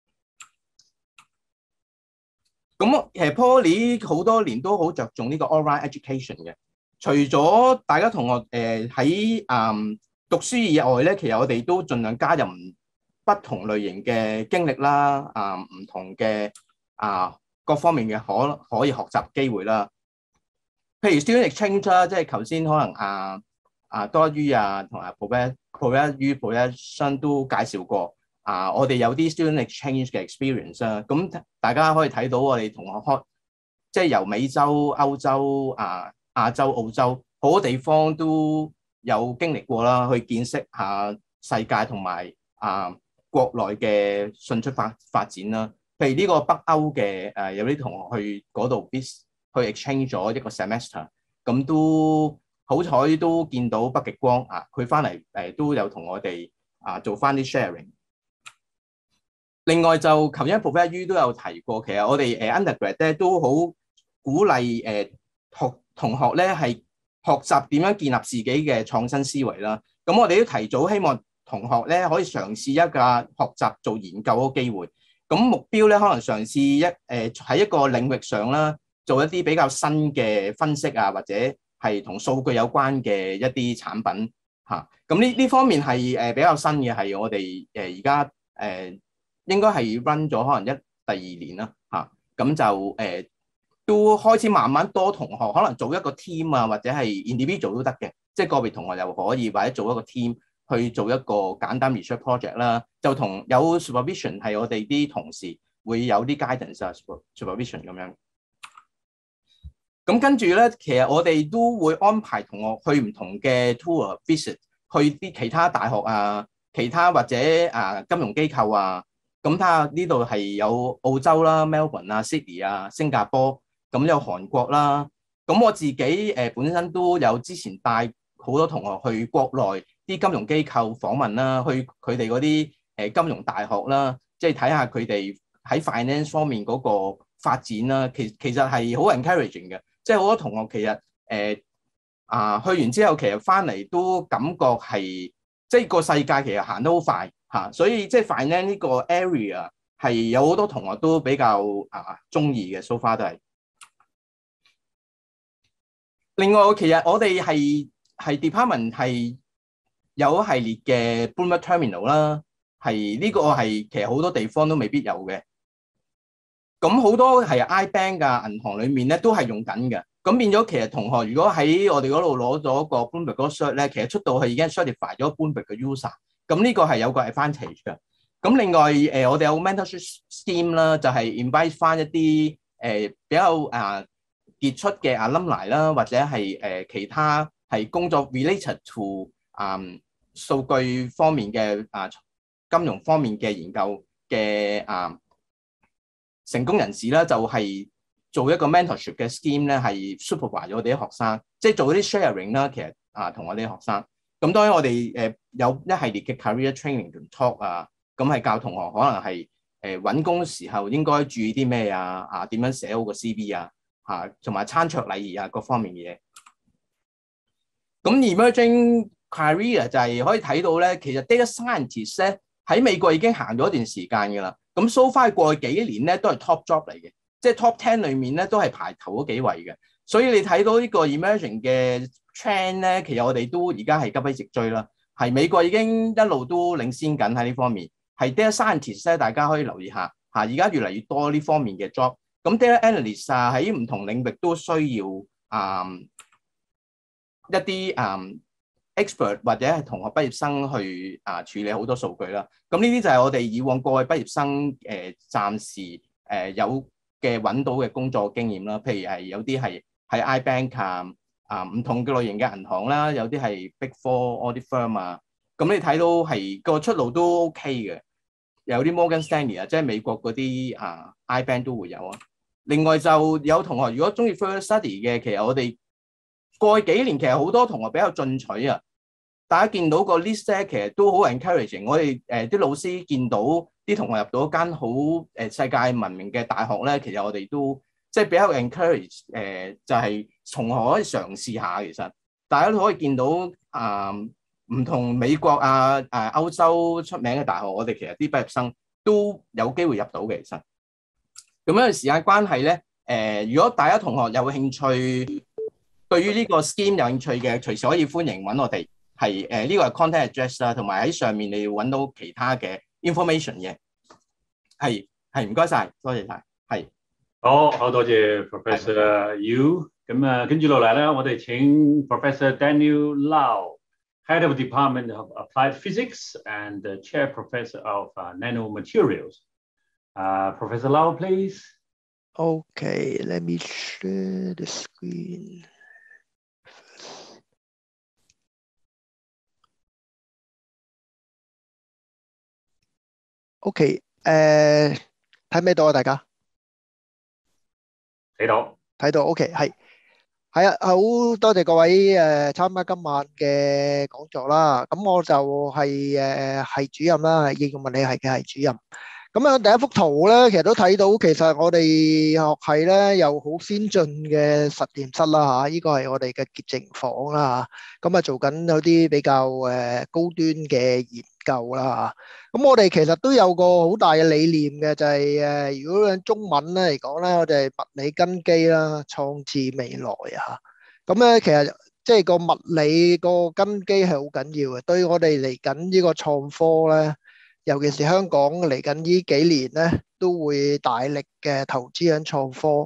咁其實 Poly 好多年都好着重呢個 online education 嘅。除咗大家同學誒喺啊讀書以外咧，其實我哋都盡量加入不同類型嘅經歷啦，啊唔同嘅啊各方面嘅可可以學習機會啦。譬如 student exchange 啦，即係頭先可能啊啊多於啊同埋 Prof Prof 於 Prof 都介紹過啊，我哋有啲 student exchange 嘅 experience 啦。咁大家可以睇到我哋同學開即係由美洲、歐洲、啊亞洲、澳洲好多地方都有經歷過啦，去見識下世界同埋啊國內嘅迅速發發展啦。譬如呢個北歐嘅誒，有啲同學去嗰度去 exchange 咗一個 semester， 咁都好彩都見到北極光啊！佢翻嚟誒都有同我哋啊做翻啲 sharing。另外就頭先 Prof 於都有提過，其實我哋誒 undergrad 咧都好鼓勵誒學同學咧係學習點樣建立自己嘅創新思維啦。咁我哋都提早希望同學咧可以嘗試一個學習做研究嘅機會。咁目標咧可能嘗試一誒喺、呃、一個領域上啦，做一啲比較新嘅分析啊，或者係同數據有關嘅一啲產品嚇。咁呢呢方面係誒比較新嘅，係我哋誒而家誒應該係 run 咗可能一第二年啦嚇。咁、啊、就誒都開始慢慢多同學可能做一個 team 啊，或者係 individual 都得嘅，即係個別同學又可以或者做一個 team 去做一個簡單 research project 啦，就同有 supervision 係我哋啲同事會有啲 guidance 啊 supervision 咁樣。咁跟住咧，其實我哋都會安排同學去唔同嘅 tour visit，去啲其他大學啊、其他或者啊金融機構啊，咁睇下呢度係有澳洲啦、Melbourne 啊、Sydney 啊、新加坡，咁有韓國啦。咁我自己誒、呃、本身都有之前帶好多同學去國內啲金融機構訪問啦，去佢哋嗰啲誒金融大學啦，即係睇下佢哋喺 finance 方面嗰個發展啦。其其實係好 encouraging 嘅。即係好多同學其實誒、呃、啊去完之後，其實翻嚟都感覺係即係個世界其實行得好快嚇、啊，所以即係 finance 呢個 area 係有好多同學都比較啊中意嘅 so far 都係。另外其實我哋係係 department 係有一系列嘅 Bloomberg Terminal 啦，係呢個係其實好多地方都未必有嘅。咁好多係 I-Bank 嘅銀行裏面咧都係用緊嘅，咁變咗其實同學如果喺我哋嗰度攞咗個 Bloomberg 嗰個 cert 咧，其實出到去已經 certify 咗 Bloomberg 嘅 user， 咁呢個係有個 advantage 嘅。咁另外誒、呃、我哋有 mentorship scheme 啦，就係 invite 翻一啲誒、呃、比較啊傑出嘅 alumni 啦，或者係誒、呃、其他係工作 related to 啊、嗯、數據方面嘅啊金融方面嘅研究嘅啊。成功人士啦，就係做一個 mentorship 嘅 scheme 咧，係 supervise 咗我哋啲學生，即係做啲 sharing 啦。其實啊，同我哋啲學生咁，當然我哋誒有一系列嘅 career training 同 talk 啊，咁係教同學可能係誒揾工時候應該注意啲咩啊，啊點樣寫好個 C V 啊，嚇同埋餐桌禮儀啊各方面嘅嘢。咁 emerging career 就係可以睇到咧，其實 data scientist 咧喺美國已經行咗一段時間㗎啦。咁 so far 過去幾年咧都係 top job 嚟嘅，即係 top ten 裏面咧都係排頭嗰幾位嘅。所以你睇到呢個 emerging 嘅 trend 咧，其實我哋都而家係急起直追啦。係美國已經一路都領先緊喺呢方面。係 data scientist 咧，大家可以留意下嚇。而家越嚟越多呢方面嘅 job。咁 data analyst 啊，喺唔同領域都需要啊、嗯、一啲啊。嗯expert 或者係同學畢業生去啊處理好多數據啦，咁呢啲就係我哋以往過去畢業生誒、呃、暫時誒、呃、有嘅揾到嘅工作經驗啦。譬如係有啲係喺 I-Bank 啊啊唔同嘅類型嘅銀行啦，有啲係 Big Four audit firm 啊，咁你睇到係個出路都 OK 嘅。有啲 Morgan Stanley 啊，即係美國嗰啲啊 I-Bank 都會有啊。另外就有同學如果中意 further study 嘅，其實我哋過去幾年其實好多同學比較進取啊。大家見到個 list 咧，其實都好 encouraging。我哋誒啲老師見到啲同學入到一間好誒世界聞名嘅大學咧，其實我哋都即係比較 encourage 誒、呃，就係、是、同學可以嘗試下。其實大家都可以見到啊，唔、呃、同美國啊、誒、呃、歐洲出名嘅大學，我哋其實啲畢業生都有機會入到嘅。其實咁樣時間關係咧，誒、呃，如果大家同學有興趣，對於呢個 scheme 有興趣嘅，隨時可以歡迎揾我哋。係誒呢個係 contact address 啦，同埋喺上面你要揾到其他嘅 information 嘅。係係唔該晒，多謝晒。係好好多謝 Professor Yu。咁啊，跟住落嚟咧，我哋請 Professor Daniel Lau，Head of Department of Applied Physics and the Chair Professor of uh, Nanomaterials. Uh, Professor Lau, please. Okay, let me share the screen. OK， 誒睇唔睇到啊？大家睇到， 睇到 OK， 係係啊，好多謝各位誒參加今晚嘅講座啦。咁我就係誒系主任啦，應用物理系嘅系主任。咁啊，第一幅圖咧，其實都睇到，其實我哋學系咧有好先進嘅實驗室啦嚇，呢個係我哋嘅潔淨房啦嚇。咁啊，做緊有啲比較誒高端嘅研究啦嚇。咁我哋其實都有個好大嘅理念嘅，就係誒，如果用中文咧嚟講咧，我哋係物理根基啦，創智未來啊嚇。咁咧，其實即係個物理個根基係好緊要嘅，對我哋嚟緊呢個創科咧。尤其是香港嚟緊呢幾年咧，都會大力嘅投資喺創科，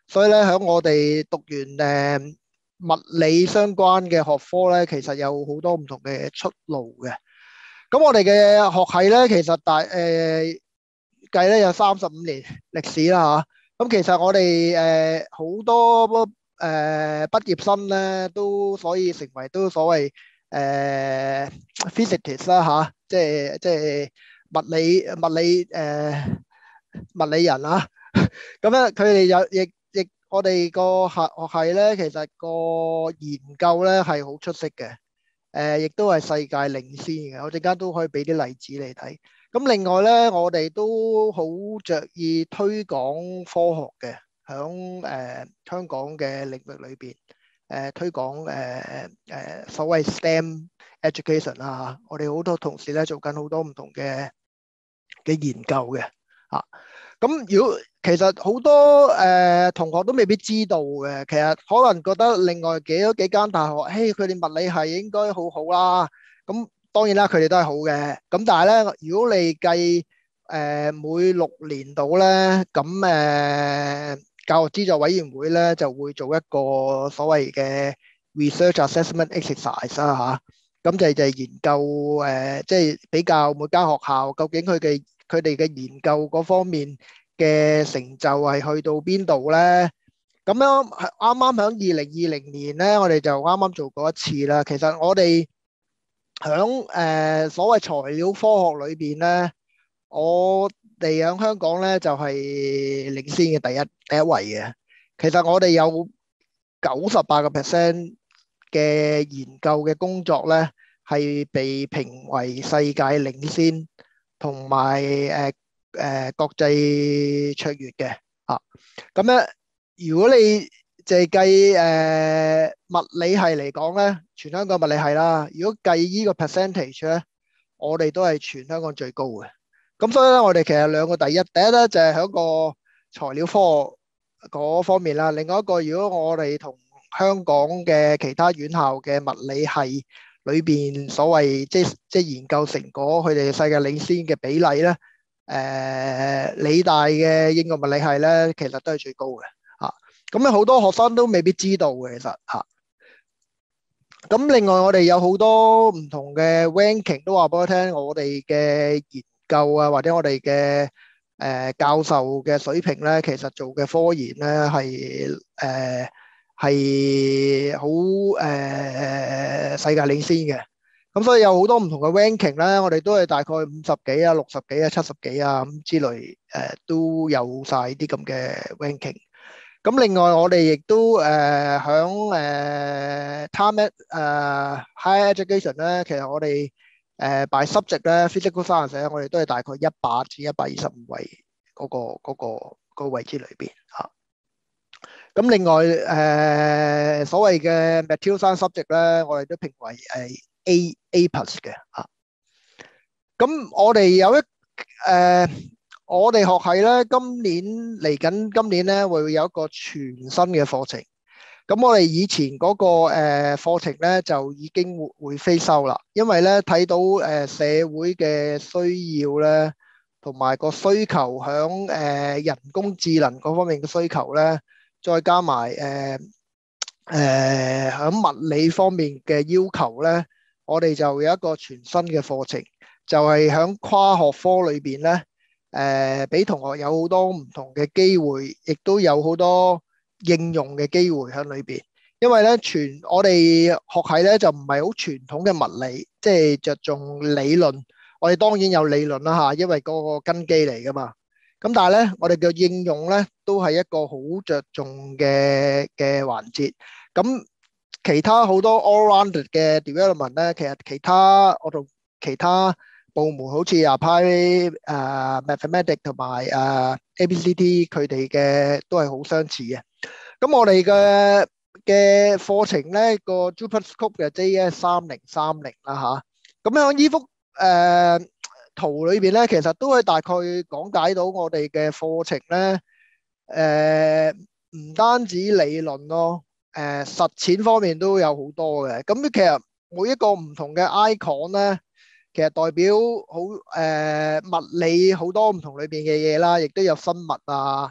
所以咧喺我哋讀完誒物理相關嘅學科咧，其實有好多唔同嘅出路嘅。咁我哋嘅學系咧，其實大誒計咧有三十五年歷史啦嚇。咁其實我哋誒好多誒畢業生咧，都所以成為都所謂誒 physicists 啦嚇，即係即係物理物理誒物理人啊。咁咧佢哋有亦亦我哋個學學系咧，其實個研究咧係好出色嘅。誒，亦都係世界領先嘅，我陣間都可以俾啲例子你睇。咁另外咧，我哋都好着意推廣科學嘅，響誒香港嘅領域裏邊，誒推廣誒誒所謂 S T E M education 啊，我哋好多同事咧做緊好多唔同嘅嘅研究嘅嚇。咁如果其實好多誒、呃、同學都未必知道嘅，其實可能覺得另外幾多幾間大學，嘿佢哋物理系應該好好啦。咁當然啦，佢哋都係好嘅。咁但係咧，如果你計誒、呃、每六年度咧，咁誒、呃、教育資助委員會咧就會做一個所謂嘅 research assessment exercise 啦嚇。咁就就係研究誒，即、呃、係、就是、比較每間學校究竟佢嘅佢哋嘅研究嗰方面嘅成就係去到邊度咧？咁樣啱啱喺二零二零年咧，我哋就啱啱做過一次啦。其實我哋喺誒所謂材料科學裏邊咧，我哋喺香港咧就係領先嘅第一第一位嘅。其實我哋有九十八個 percent 嘅研究嘅工作咧，係被評為世界領先同埋誒誒國際卓越嘅嚇。咁咧，如果你就係計誒物理系嚟講咧，全香港物理系啦。如果計依個 percentage 咧，我哋都係全香港最高嘅。咁所以咧，我哋其實兩個第一，第一咧就係喺個材料科學嗰方面啦。另外一個，如果我哋同香港嘅其他院校嘅物理系裏邊所謂即即研究成果，佢哋世界領先嘅比例咧，誒理大嘅應用物理系咧，其實都係最高嘅嚇。咁咧好多學生都未必知道嘅，其實嚇。咁另外我哋有好多唔同嘅 ranking 都話俾我聽，我哋嘅研究啊，或者我哋嘅誒教授嘅水平咧，其實做嘅科研咧係誒係好誒世界領先嘅。咁所以有好多唔同嘅 ranking 咧，我哋都係大概五十幾啊、六十幾啊、七十幾啊咁之類，誒都有曬啲咁嘅 ranking。咁另外我哋亦都誒響誒 time 誒 higher education 咧，其實我哋誒 by subject 咧 physical science 咧，我哋都係大概一百至一百二十五位嗰個嗰個嗰個位置裏邊嚇。咁另外誒所謂嘅 material science subject 咧，我哋都評為誒 A A plus 嘅嚇。咁我哋有一誒。我哋學系咧，今年嚟緊，今年咧會有一個全新嘅課程。咁我哋以前嗰個誒課程咧就已經會會飛收啦，因為咧睇到誒社會嘅需要咧，同埋個需求響誒人工智能嗰方面嘅需求咧，再加埋誒誒響物理方面嘅要求咧，我哋就有一個全新嘅課程，就係響跨學科裏邊咧。誒，俾同學有好多唔同嘅機會，亦都有好多應用嘅機會喺裏邊。因為咧，全我哋學系咧就唔係好傳統嘅物理，即係着重理論。我哋當然有理論啦嚇，因為嗰個根基嚟噶嘛。咁但係咧，我哋嘅應用咧都係一個好着重嘅嘅環節。咁其他好多 all-rounded 嘅 development 咧，其實其他我同其他部門好似啊 Pi 誒 Mathematics 同埋誒 A B C D 佢哋嘅都係好相似嘅。咁我哋嘅嘅課程咧個 Jupiter Scope 嘅 J S 三零三零啦嚇。咁喺依幅誒圖裏邊咧，其實都係大概講解到我哋嘅課程咧誒唔單止理論咯，誒實踐方面都有好多嘅。咁其實每一個唔同嘅 icon 咧，其實代表好誒物理好多唔同裏邊嘅嘢啦，亦都有生物啊，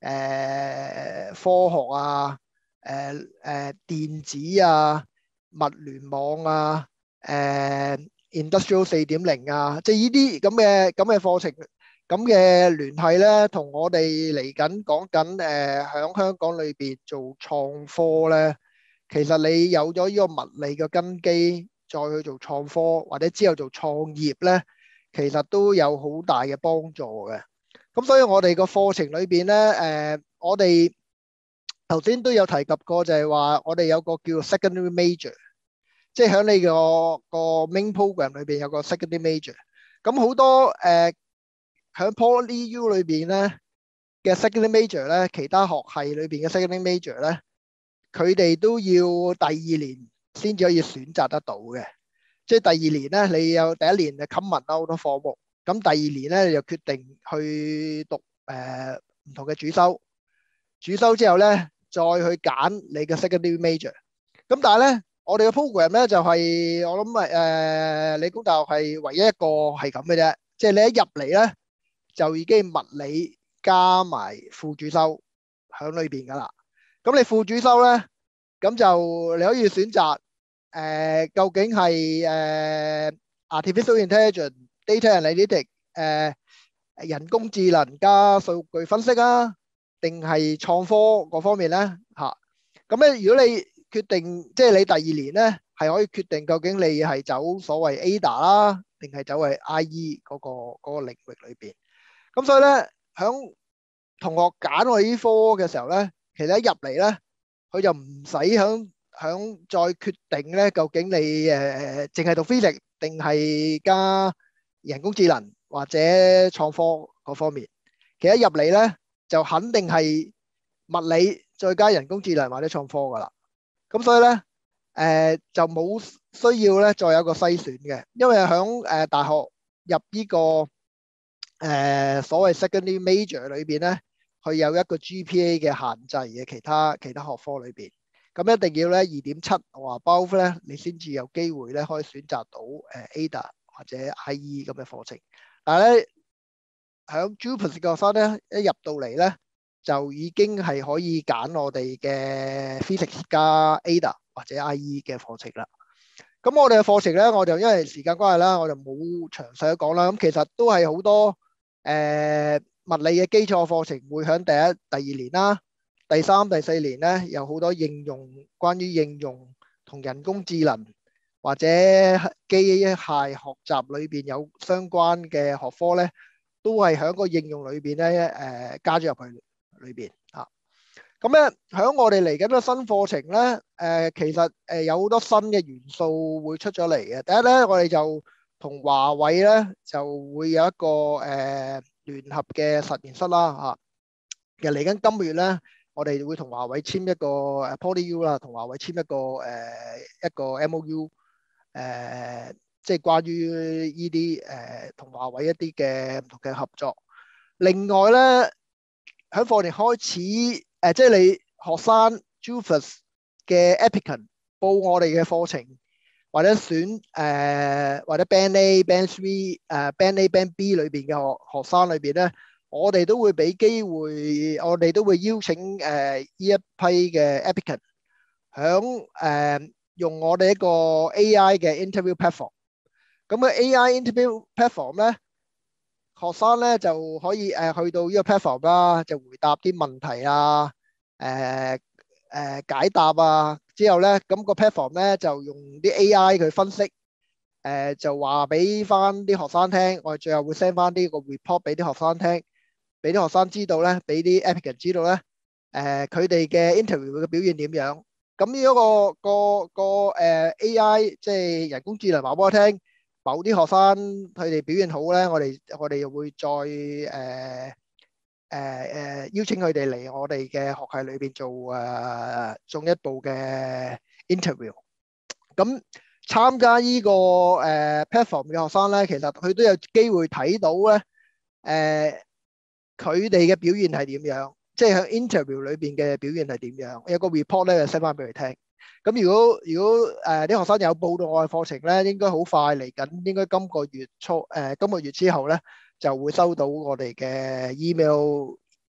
呃、科學啊、誒、呃、誒、呃、電子啊、物聯網啊、誒、呃、Industrial 四點零啊，即係呢啲咁嘅咁嘅課程咁嘅聯繫咧，同我哋嚟緊講緊誒喺香港裏邊做創科咧，其實你有咗呢個物理嘅根基，再去做創科或者之後做創業咧，其實都有好大嘅幫助嘅。咁所以我哋個課程裏邊咧，誒我哋頭先都有提及過，就係話我哋有個叫 secondary major，即係喺你個個 main program 裏邊有個 secondary major。咁好多誒喺 PolyU 裏邊咧嘅 secondary major 咧，其他學系裏邊嘅 secondary major 咧，佢哋都要第二年先至可以選擇得到嘅。即係第二年咧，你有第一年就 common 啦好多科目，咁第二年咧你就決定去讀誒唔同嘅主修，主修之後咧再去揀你嘅 secondary major。咁但係咧，我哋嘅 program 咧就係我諗誒理工大學係唯一一個係咁嘅啫，即係你一入嚟咧就已經物理加埋副主修喺裏邊噶啦。咁你副主修咧，咁就你可以選擇。誒、呃、究竟係誒、呃、artificial intelligence、data analytics、呃、誒人工智能加數據分析啊，定係創科嗰方面咧嚇？咁、啊、咧，如果你決定即係你第二年咧，係可以決定究竟你係走所謂 A D A 啦，定係走係 I E 嗰、那個嗰、那個領域裏邊。咁所以咧，響同學揀我呢科嘅時候咧，其實一入嚟咧，佢就唔使響。響再決定咧，究竟你誒淨係讀 physics 定係加人工智能或者創科嗰方面，其實一入嚟咧就肯定係物理再加人工智能或者創科噶啦。咁所以咧誒就冇需要咧再有個篩選嘅，因為響誒大學入呢個誒所謂 secondary major 裏邊咧，佢有一個 G P A 嘅限制嘅，其他其他學科裏邊。咁一定要咧二點七或 above 咧，你先至有機會咧可以選擇到誒 A D A 或者 I E 咁嘅課程。但係咧，響 Jupiter 嘅學生咧一入到嚟咧，就已經係可以揀我哋嘅 physics 加 A D A 或者 I E 嘅課程啦。咁我哋嘅課程咧，我就因為時間關係啦，我就冇詳細講啦。咁其實都係好多誒、呃、物理嘅基礎課程會響第一、第二年啦。第三、第四年咧，有好多應用，關於應用同人工智能或者機械學習裏邊有相關嘅學科咧，都係喺個應用裏邊咧誒加咗入去裏邊嚇。咁咧喺我哋嚟緊嘅新課程咧，誒、呃、其實誒有好多新嘅元素會出咗嚟嘅。第一咧，我哋就同華為咧就會有一個誒、呃、聯合嘅實驗室啦嚇。其實嚟緊今個月咧。我哋會同華為簽一個誒 PolyU 啦，同華為簽一個誒、呃、一個 M O U，誒、呃、即係關於呢啲誒同華為一啲嘅唔同嘅合作。另外咧，喺課程開始誒、呃，即係你學生 Jupiter 嘅 applicant 報我哋嘅課程，或者選誒、呃、或者 Band A、Band Three 誒 Band A、Band B 裏邊嘅學學生裏邊咧。我哋都會俾機會，我哋都會邀請誒呢、呃、一批嘅 applicant 響誒、呃、用我哋一個 A I 嘅 interview platform。咁嘅 A I interview platform 咧，學生咧就可以誒、呃、去到呢個 platform 啦，就回答啲問題啊，誒、呃、誒、呃、解答啊，之後咧咁、個 platform 咧就用啲 A I 去分析，誒、呃、就話俾翻啲學生聽，我哋最後會 send 翻啲個 report 俾啲學生聽。俾啲學生知道咧，俾啲 applicant 知道咧，誒佢哋嘅 interview 嘅表現點樣？咁呢一個個個誒 A I 即係人工智能話俾我聽，某啲學生佢哋表現好咧，我哋我哋又會再誒誒誒邀請佢哋嚟我哋嘅學系裏邊做誒進一步嘅 interview。咁參加呢個誒 platform 嘅學生咧，其實佢都有機會睇到咧，誒。佢哋嘅表現係點樣？即係喺 interview 裏邊嘅表現係點樣？有個 report 咧就 send 翻俾佢聽。咁如果如果誒啲學生有報到我嘅課程咧，應該好快嚟緊，應該今個月初誒今個月之後咧就會收到我哋嘅 email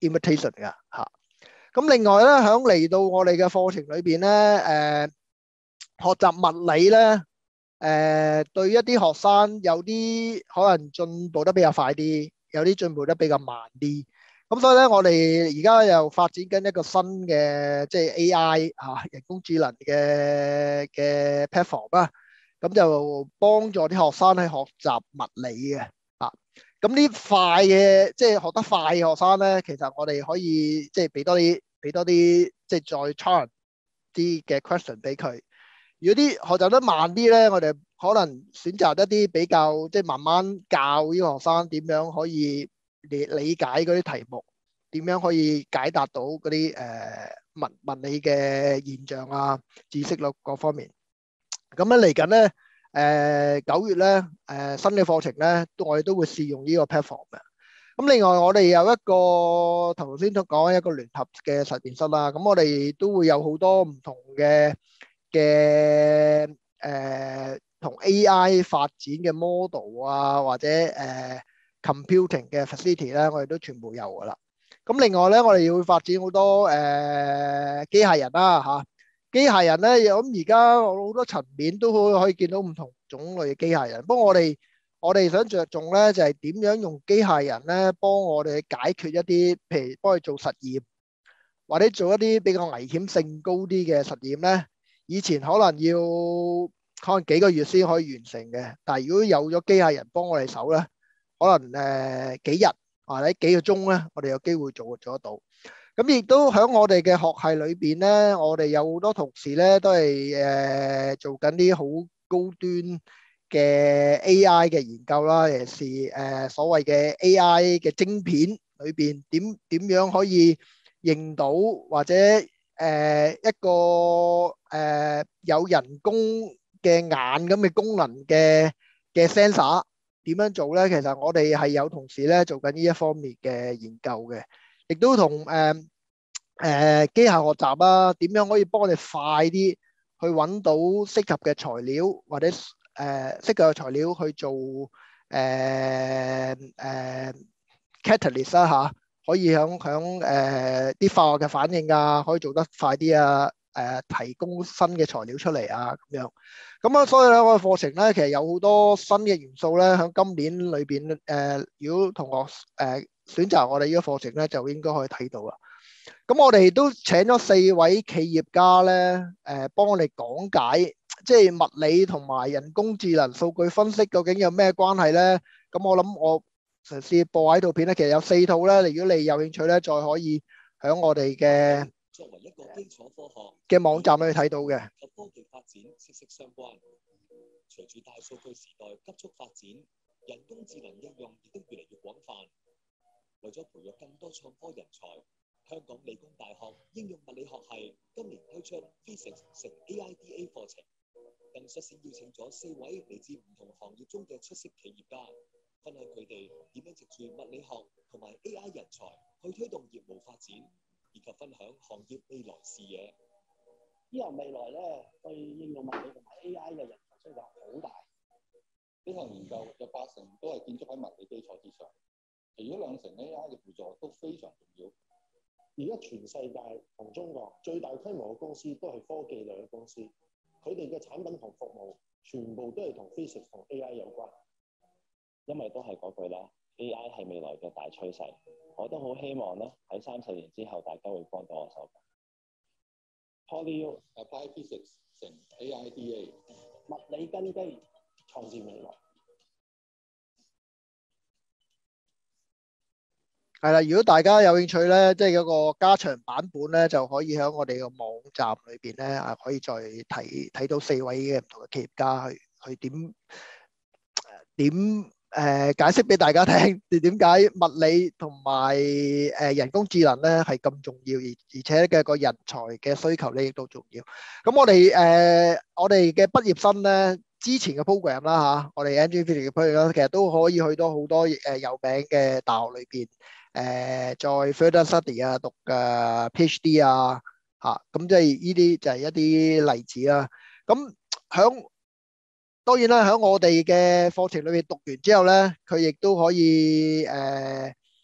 invitation 㗎嚇。咁另外咧，響嚟到我哋嘅課程裏邊咧，誒學習物理咧，誒對一啲學生有啲可能進步得比較快啲，有啲進步得比較慢啲。咁所以咧，我哋而家又發展緊一個新嘅即係 A I 嚇人工智能嘅嘅 platform 啦。咁就幫助啲學生去學習物理嘅啊。咁呢快嘅即係學得快嘅學生咧，其實我哋可以即係俾多啲俾多啲即係再 challenge 啲嘅 question 俾佢。如果啲學習得慢啲咧，我哋可能選擇一啲比較即係慢慢教呢個學生點樣可以理理解嗰啲題目，點樣可以解答到嗰啲誒物物理嘅現象啊、知識率各方面。咁樣嚟緊咧，誒九月咧，誒新嘅課程咧，我哋都會試用呢個 platform 嘅。咁另外我哋有一個頭先都講一個聯合嘅實驗室啦。咁我哋都會有好多唔同嘅嘅誒同 A I 發展嘅 model 啊，或者誒 computing 嘅 facility 咧，我哋都全部有噶啦。咁另外咧，我哋會發展好多誒機械人啦嚇。機械人咧，咁而家好多層面都可可以見到唔同種類嘅機械人。不過我哋我哋想着重咧，就係點樣用機械人咧，幫我哋解決一啲，譬如幫佢做實驗，或者做一啲比較危險性高啲嘅實驗咧。以前可能要可能幾個月先可以完成嘅，但係如果有咗機械人幫我哋手咧，可能誒幾日或者幾個鐘咧，我哋有機會做做得到。咁亦都喺我哋嘅學系裏邊咧，我哋有好多同事咧都係誒做緊啲好高端嘅 A I 嘅研究啦，尤其是誒所謂嘅 A I 嘅晶片裏邊點點樣可以認到或者誒一個誒有人工嘅眼咁嘅功能嘅嘅 sensor 點樣做咧？其實我哋係有同事咧做緊呢一方面嘅研究嘅。亦都同誒誒機械學習啊，點樣可以幫我哋快啲去揾到適合嘅材料，或者誒、呃、適合嘅材料去做誒誒、呃呃、catalyst 啦、啊、嚇，可以響響誒啲化學嘅反應啊，可以做得快啲啊，誒、呃、提供新嘅材料出嚟啊咁樣。咁啊，所以咧我嘅課程咧，其實有好多新嘅元素咧，喺今年裏邊誒，如果同學誒。呃選擇我哋呢個課程咧，就應該可以睇到啦。咁我哋都請咗四位企業家咧，誒幫我哋講解，即係物理同埋人工智能數據分析究竟有咩關係咧？咁我諗我嘗試播喺套片咧，其實有四套咧。如果你有興趣咧，再可以喺我哋嘅作為一個基礎科學嘅網站去睇到嘅。及科技發展息息相關，隨住大數據時代急速發展，人工智能應用亦都越嚟越廣泛。為咗培育更多創科人才，香港理工大學應用物理學系今年推出 Physics 成 A I D A 課程，更率先邀請咗四位嚟自唔同行業中嘅出色企業家，分享佢哋點樣藉住物理學同埋 A I 人才去推動業務發展，以及分享行業未來視野。 呢個未來咧，對應用物理同埋 A I 嘅人才需求好大。 呢項研究有八成都係建築喺物理基礎之上。其餘兩成 A I 嘅輔助都非常重要。 而家全世界同中國最大規模嘅公司都係科技類嘅公司，佢哋嘅產品同服務全部都係同 physics 同 A I 有關。 因為都係嗰句啦 ，A I 係未來嘅大趨勢。我都好希望咧喺三十年之後，大家會幫到我手。 Poly apply physics 成 A I D A， 物理根基創造未來。 係啦，如果大家有興趣咧，即係嗰個加長版本咧，就可以喺我哋個網站裏邊咧，啊可以再睇睇到四位嘅唔同嘅企業家去去點點誒解釋俾大家聽，點解物理同埋誒人工智能咧係咁重要，而而且嘅個人才嘅需求咧亦都重要。咁我哋誒我哋嘅畢業生咧，之前嘅 program 啦嚇，我哋 engineering 嘅 program 其實都可以去到好多誒有名嘅大學裏邊。誒、呃，再 further study 啊，讀嘅 PhD 啊，嚇，咁即係呢啲就係一啲例子啦。咁響當然啦，響我哋嘅課程裏面讀完之後咧，佢亦都可以誒、呃、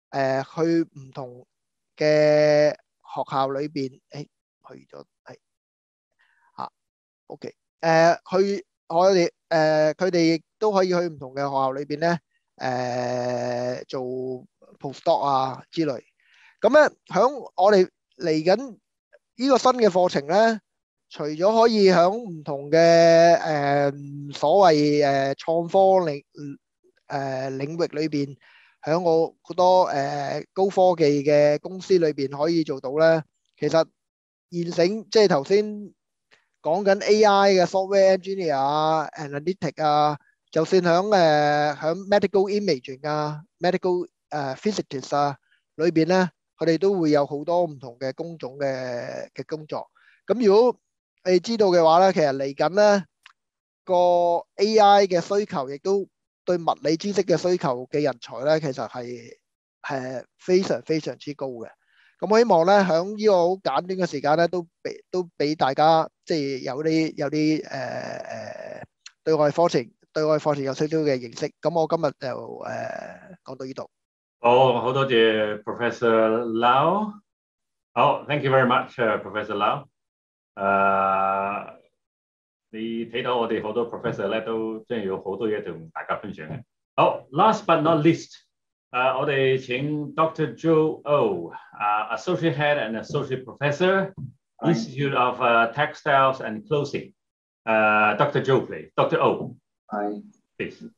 誒去唔同嘅學校裏邊，誒去咗係啊 ，OK，誒去我哋誒佢哋亦都可以去唔同嘅學校裏邊咧，誒做 postdoc 啊之類。咁咧響我哋嚟緊呢個新嘅課程咧，除咗可以響唔同嘅誒所謂誒創科領誒領域裏邊，響我好多誒高科技嘅公司裏邊可以做到咧。其實現成即係頭先講緊 A I 嘅 software engineer 啊、analytic 啊，就算響誒響 medical imaging 啊、medical 誒 physicists 啊裏邊咧，佢哋都會有好多唔同嘅工種嘅嘅工作。咁如果你知道嘅話咧，其實嚟緊咧個 A I 嘅需求，亦都對物理知識嘅需求嘅人才咧，其實係係非常非常之高嘅。咁我希望咧，喺呢個好簡短嘅時間咧，都俾都俾大家即係有啲有啲誒誒對外課程對外課程有少少嘅認識。咁我今日就誒、呃、講到呢度。 好，好多謝 Professor Lau。好 ，Thank you very much，uh, Professor Lau。誒，你睇到我哋好多 professor 咧，都真係有好多嘢同大家分享嘅。好 ，last but not least， 誒，我哋請 Doctor Joe O， uh, Associate Head and Associate Professor, Institute of uh, Textiles and Clothing. Uh, Doctor Joe, please. Doctor O. Hi. Please.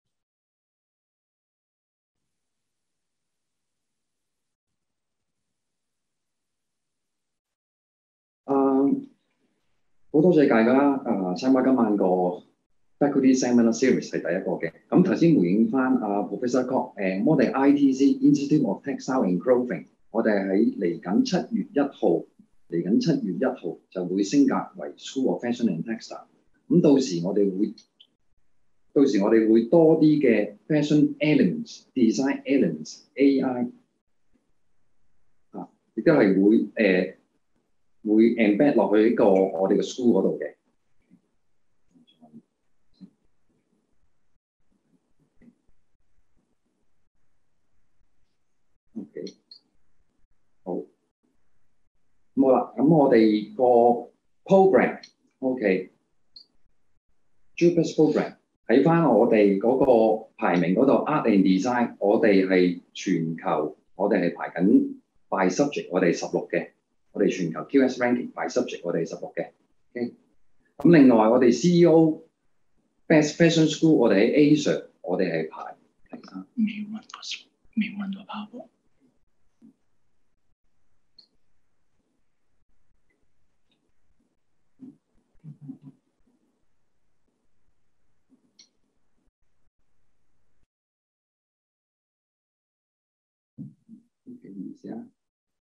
Um, 好多謝大家啊參加今晚個 Faculty Seminar Series 係第一個嘅。咁頭先回應翻啊 Professor Kwok， 誒我哋 I T C Institute of Textiles and Clothing， 我哋喺嚟緊七月一號，嚟緊七月一號就會升格為 School of Fashion and Textile。咁到時我哋會，到時我哋會多啲嘅 fashion elements、design elements、A I 啊，亦都係會誒。呃會 embed 落去呢個我哋嘅 school 嗰度嘅。OK， 好。咁好啦，咁我哋個 program，OK，Jupiter program 睇翻我哋嗰個排名嗰度 Art and Design， 我哋係全球，我哋係排緊 by subject， 我哋十六嘅。我哋全球 Q S ranking by subject， 我哋十六嘅。OK， 咁另外我哋 C E O Best Fashion School， 我哋喺 Asia， 我哋係排第三。未揾過，未揾到跑步。唔好意思啊。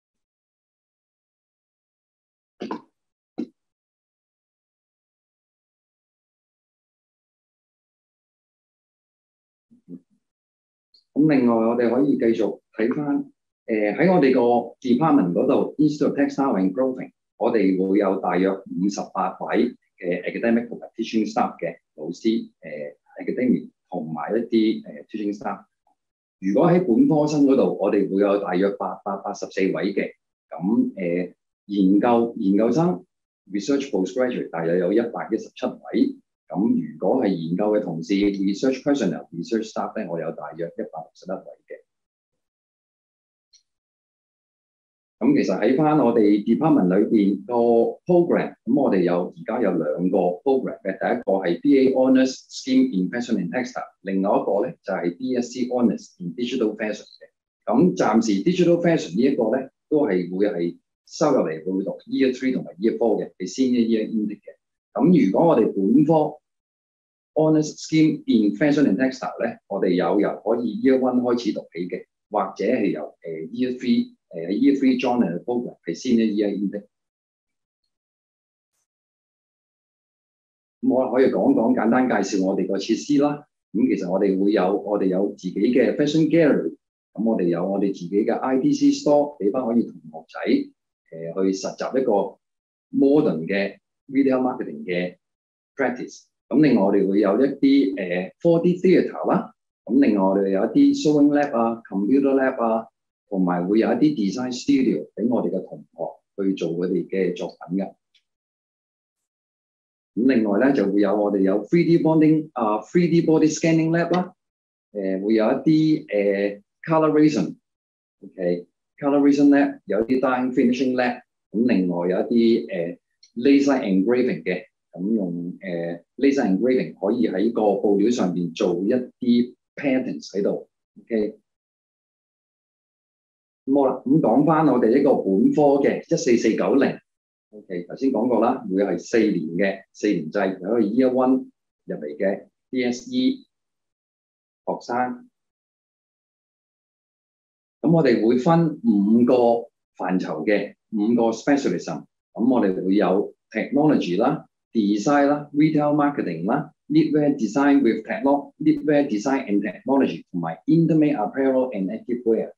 咁另外我哋可以繼續睇翻誒喺我哋個 department 嗰度 Institute of Textiles and Clothing， 我哋會有大約五十八位嘅 academic 同埋 teaching staff 嘅老師誒、呃、academic 同埋一啲誒、呃、teaching staff。如果喺本科生嗰度，我哋會有大約八百八十四位嘅。咁誒、呃、研究研究生 research postgraduate 大約有一百一十七位。咁如果係研究嘅同事 research personnel、research staff 咧，我有大約一百六十一位嘅。咁其實喺翻我哋 department 裏邊個 program， 咁我哋有而家有兩個 program 嘅，第一個係 B A Honours Scheme in Fashion and Textile， 另外一個咧就係 B S C Honours in Digital Fashion 嘅。咁暫時 Digital Fashion 呢一個咧都係會係收入嚟會讀 Year Three 同埋 Year Four 嘅，係 Senior Year Intake 嘅。咁如果我哋本科 Honours Scheme in Fashion and Textile 咧，我哋有由可以 Year One 開始讀起嘅，或者係由誒 Year Three 誒 Year Three join 嘅 program 係 Senior Year Intake。咁我可以講講簡單介紹我哋個設施啦。咁其實我哋會有我哋有自己嘅 Fashion Gallery， 咁我哋有我哋自己嘅 I T C Store， 俾翻可以同學仔誒、呃、去實習一個 modern 嘅 Retail Marketing 嘅 practice， 咁另外我哋會有一啲誒 four D theatre 啦，咁另外我哋有一啲 Sewing Lab 啊、Computer Lab 啊、 同埋會有一啲 design studio 俾我哋嘅同學去做佢哋嘅作品嘅。咁另外咧就會有我哋有 three D bonding 啊、uh, three D body scanning lab 啦，誒、呃、會有一啲誒、呃、coloration，OK，coloration、okay? lab 有啲 dyeing finishing lab， 咁另外有一啲誒、呃、laser engraving 嘅，咁用誒、呃、laser engraving 可以喺個布料上邊做一啲 patterns 喺度 ，OK。咁好啦，咁講翻我哋呢個本科嘅一四四九零。OK， 頭先講過啦，會係四年嘅四年制，有一個 Year One 入嚟嘅 D S E 學生。咁我哋會分五個範疇嘅五個 specialism。咁我哋會有 technology 啦、design 啦、retail marketing 啦、knitwear design with technology、knitwear design and technology 同埋 intimate apparel and activewear。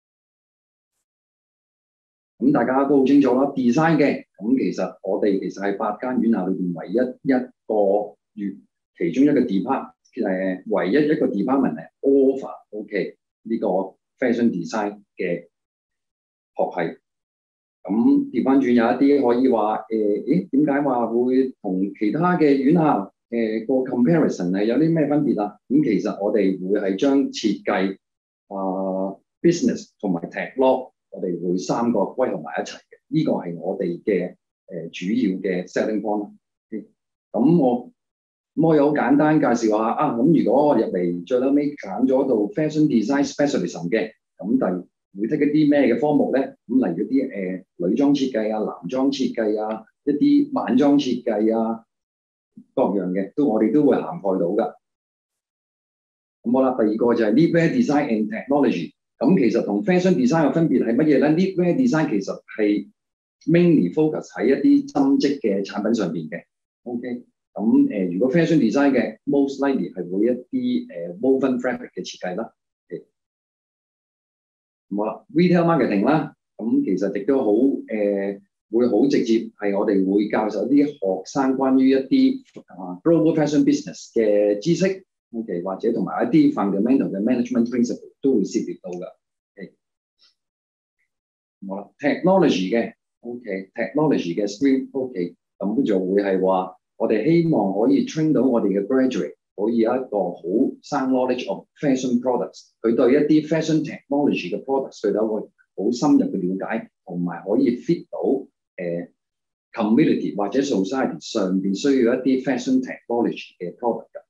咁大家都好清楚啦 ，design 嘅咁其實我哋其實係八間院校裏邊唯一一個月其中一個 depart 誒唯一一個 department 係 offer OK 呢個 fashion design 嘅學系。咁調翻轉有一啲可以話誒，咦點解話會同其他嘅院校誒個 comparison 係有啲咩分別啊？咁其實我哋會係將設計啊、呃、business 同埋 technology。我哋會三個歸合埋一齊嘅，呢、這個係我哋嘅誒主要嘅 selling point。咁、okay? 我咁我有好簡單介紹下啊。咁如果我入嚟最後尾揀咗度 fashion design specialism 嘅，咁第會 take 一啲咩嘅科目咧？咁例如啲誒、呃、女裝設計啊、男裝設計啊、一啲晚裝設計啊，各樣嘅都我哋都會涵蓋到㗎。咁好啦，第二個就係 knitwear design and technology。咁其實同 fashion design 嘅分別係乜嘢咧 ？knitwear design 其實係 mainly focus 喺一啲針織嘅產品上邊嘅。OK， 咁誒、呃，如果 fashion design 嘅 most likely 係會一啲誒、呃、woven fabric 嘅設計啦。OK， 好啦 ，retail marketing 啦，咁其實亦都好誒，會好直接係我哋會教授啲學生關於一啲啊 global fashion business 嘅知識。OK， 或者同埋一啲 fundamental 嘅 management principle 都會涉獵到㗎。OK， 好啦 ，technology 嘅 OK，technology 嘅 stream OK， 咁就會係話我哋希望可以 train 到我哋嘅 graduate 可以有一個好生 knowledge of fashion products， 佢對一啲 fashion technology 嘅 products 佢有一個好深入嘅了解，同埋可以 fit 到誒、呃、community 或者 society 上邊需要一啲 fashion technology 嘅 product 㗎。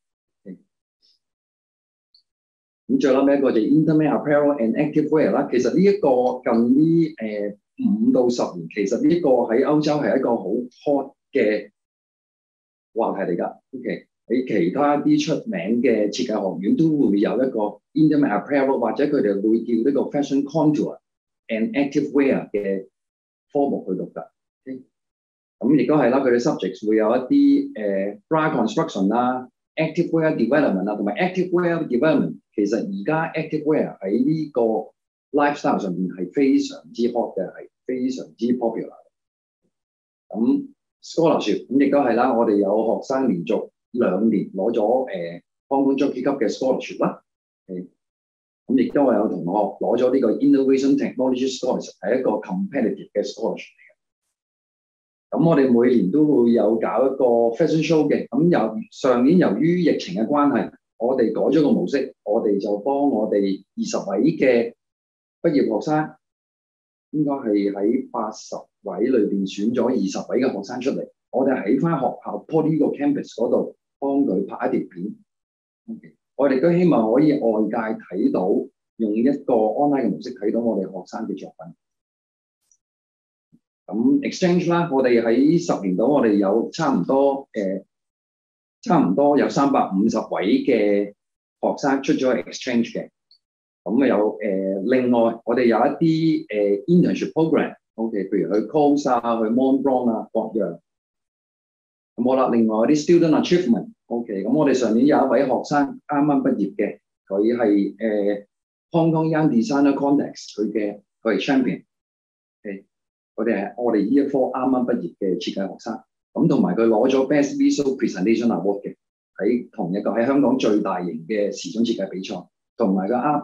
咁最後尾一個就 intimate apparel and activewear 啦。其實呢一個近呢誒五到十年，其實呢一個喺歐洲係一個好 hot 嘅話題嚟㗎。OK， 喺其他啲出名嘅設計學院都會有一個 intimate apparel， 或者佢哋會叫呢個 fashion contour and activewear 嘅科目去讀㗎。OK， 咁亦都係啦，佢哋 subjects 會有一啲誒、呃、bra construction 啦、activewear development 啊，同埋 activewear development。其實而家 activewear 喺呢個 lifestyle 上面係非常之 hot 嘅，係非常之 popular。咁 scholarship 咁亦都係啦，我哋有學生連續兩年攞咗誒香港中級嘅 scholarship 啦。咁亦都有同學攞咗呢個 innovation technology scholarship， 係一個 competitive 嘅 scholarship 嚟嘅。咁我哋每年都會有搞一個 fashion show 嘅。咁由上年由於疫情嘅關係，我哋改咗個模式，我哋就幫我哋二十位嘅畢業學生，應該係喺八十位裏邊選咗二十位嘅學生出嚟。我哋喺翻學校 Poly 個 campus 嗰度幫佢拍一條片。Okay. 我哋都希望可以外界睇到，用一個 online 嘅模式睇到我哋學生嘅作品。咁 exchange 啦，我哋喺十年度，我哋有差唔多誒。呃差唔多有三百五十位嘅學生出咗 exchange 嘅，咁啊有誒、呃、另外我哋有一啲誒、呃、internship program，OK，、okay, 譬如去 Coast 啊、去 Mont Blanc 啊各樣。咁好啦，另外有啲 student achievement，OK，、okay, 咁我哋上年有一位學生啱啱畢業嘅，佢係誒 Hong Kong Young Designer Contest 佢嘅佢係 champion，OK，、okay, 我哋係我哋呢一科啱啱畢業嘅設計學生。咁同埋佢攞咗 Best Visual Presentation Award 嘅，喺同一個喺香港最大型嘅時裝設計比賽，同埋佢啱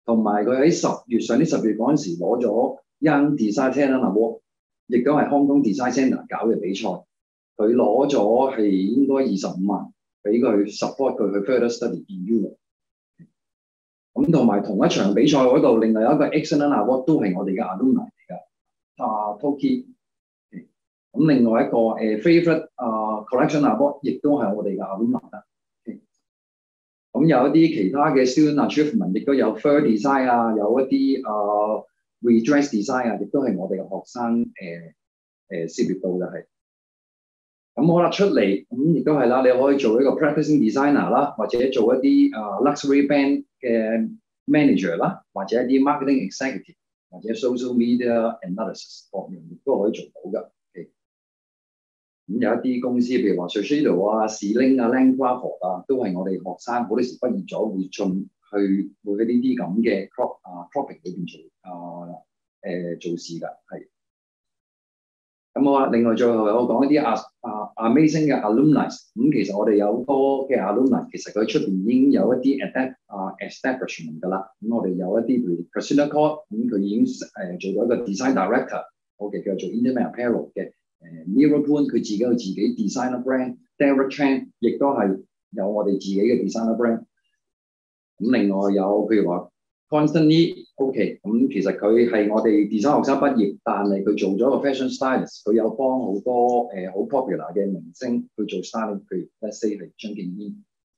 同埋佢喺十月上年十月嗰陣時攞咗 Young Design Talent Award， 亦都係 Hong Kong Design Centre 搞嘅比賽。佢攞咗係應該二十五萬，俾佢 support 佢去 further study in Europe。咁同埋同一場比賽嗰度，另外有一個 Excellent Award 都係我哋嘅 alumni 嚟㗎，啊 Toki。咁另外一個誒、uh, Favorite 啊、uh, Collection Award 亦都係我哋嘅 alumni 啦。咁有一啲其他嘅 student achievement 亦都有 fur design 啊，有一啲啊、uh, redress design 啊，亦都係我哋嘅學生誒誒、呃呃、涉獵到嘅係。咁好啦，出嚟咁亦都係啦，你可以做一個 practicing designer 啦，或者做一啲啊、uh, luxury brand 嘅 manager 啦，或者一啲 marketing executive， 或者 social media analysis 各樣亦都可以做到㗎。咁有一啲公司，譬如話 Shu-ping 啊、Cedric 啊、Langcraft 啊，都係我哋學生好多時畢業咗會進去會喺呢啲咁嘅 crop 啊 cropping 裏邊做啊誒、呃、做事㗎，係。咁我另外最後我講一啲啊啊 amazing 嘅 alumni， 咁其實我哋有好多嘅 alumni， 其實佢出邊已經有一啲 adapt 啊 establishment 㗎啦。咁我哋有一啲譬如 Christina Kwok， 咁佢已經誒、呃、做咗一個 design director， 我哋叫做 Intimate Apparel 嘅。誒 Mira Poon 佢自己有自己 designer brand，Derek Chan 亦都係有我哋自己嘅 designer brand。咁另外有譬如話 Constantly，OK， 咁其實佢係我哋 design 學生畢業，但係佢做咗個 fashion stylist， 佢有幫好多誒好、呃、popular 嘅明星去做 styling， 譬如 let's say 係張敬軒。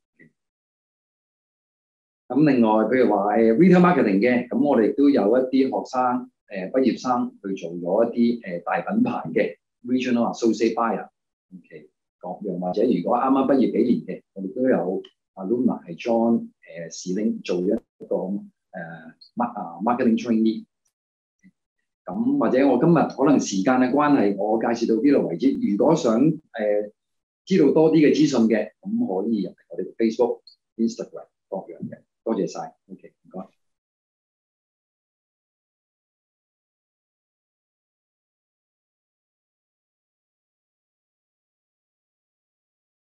咁另外譬如話誒 retail marketing 嘅，咁我哋都有一啲學生誒、呃、畢業生去做咗一啲誒、呃、大品牌嘅。regional associate buyer，OK， 各樣或者如果啱啱畢業幾年嘅，我哋都有 alumni 係 join 誒 Cedric 做一個誒 mark marketing trainee。咁或者我今日可能時間嘅關係，我介紹到呢度為止。如果想誒、呃、知道多啲嘅資訊嘅，咁可以入嚟我哋 Facebook、Instagram 各樣嘅。多謝晒 ，OK。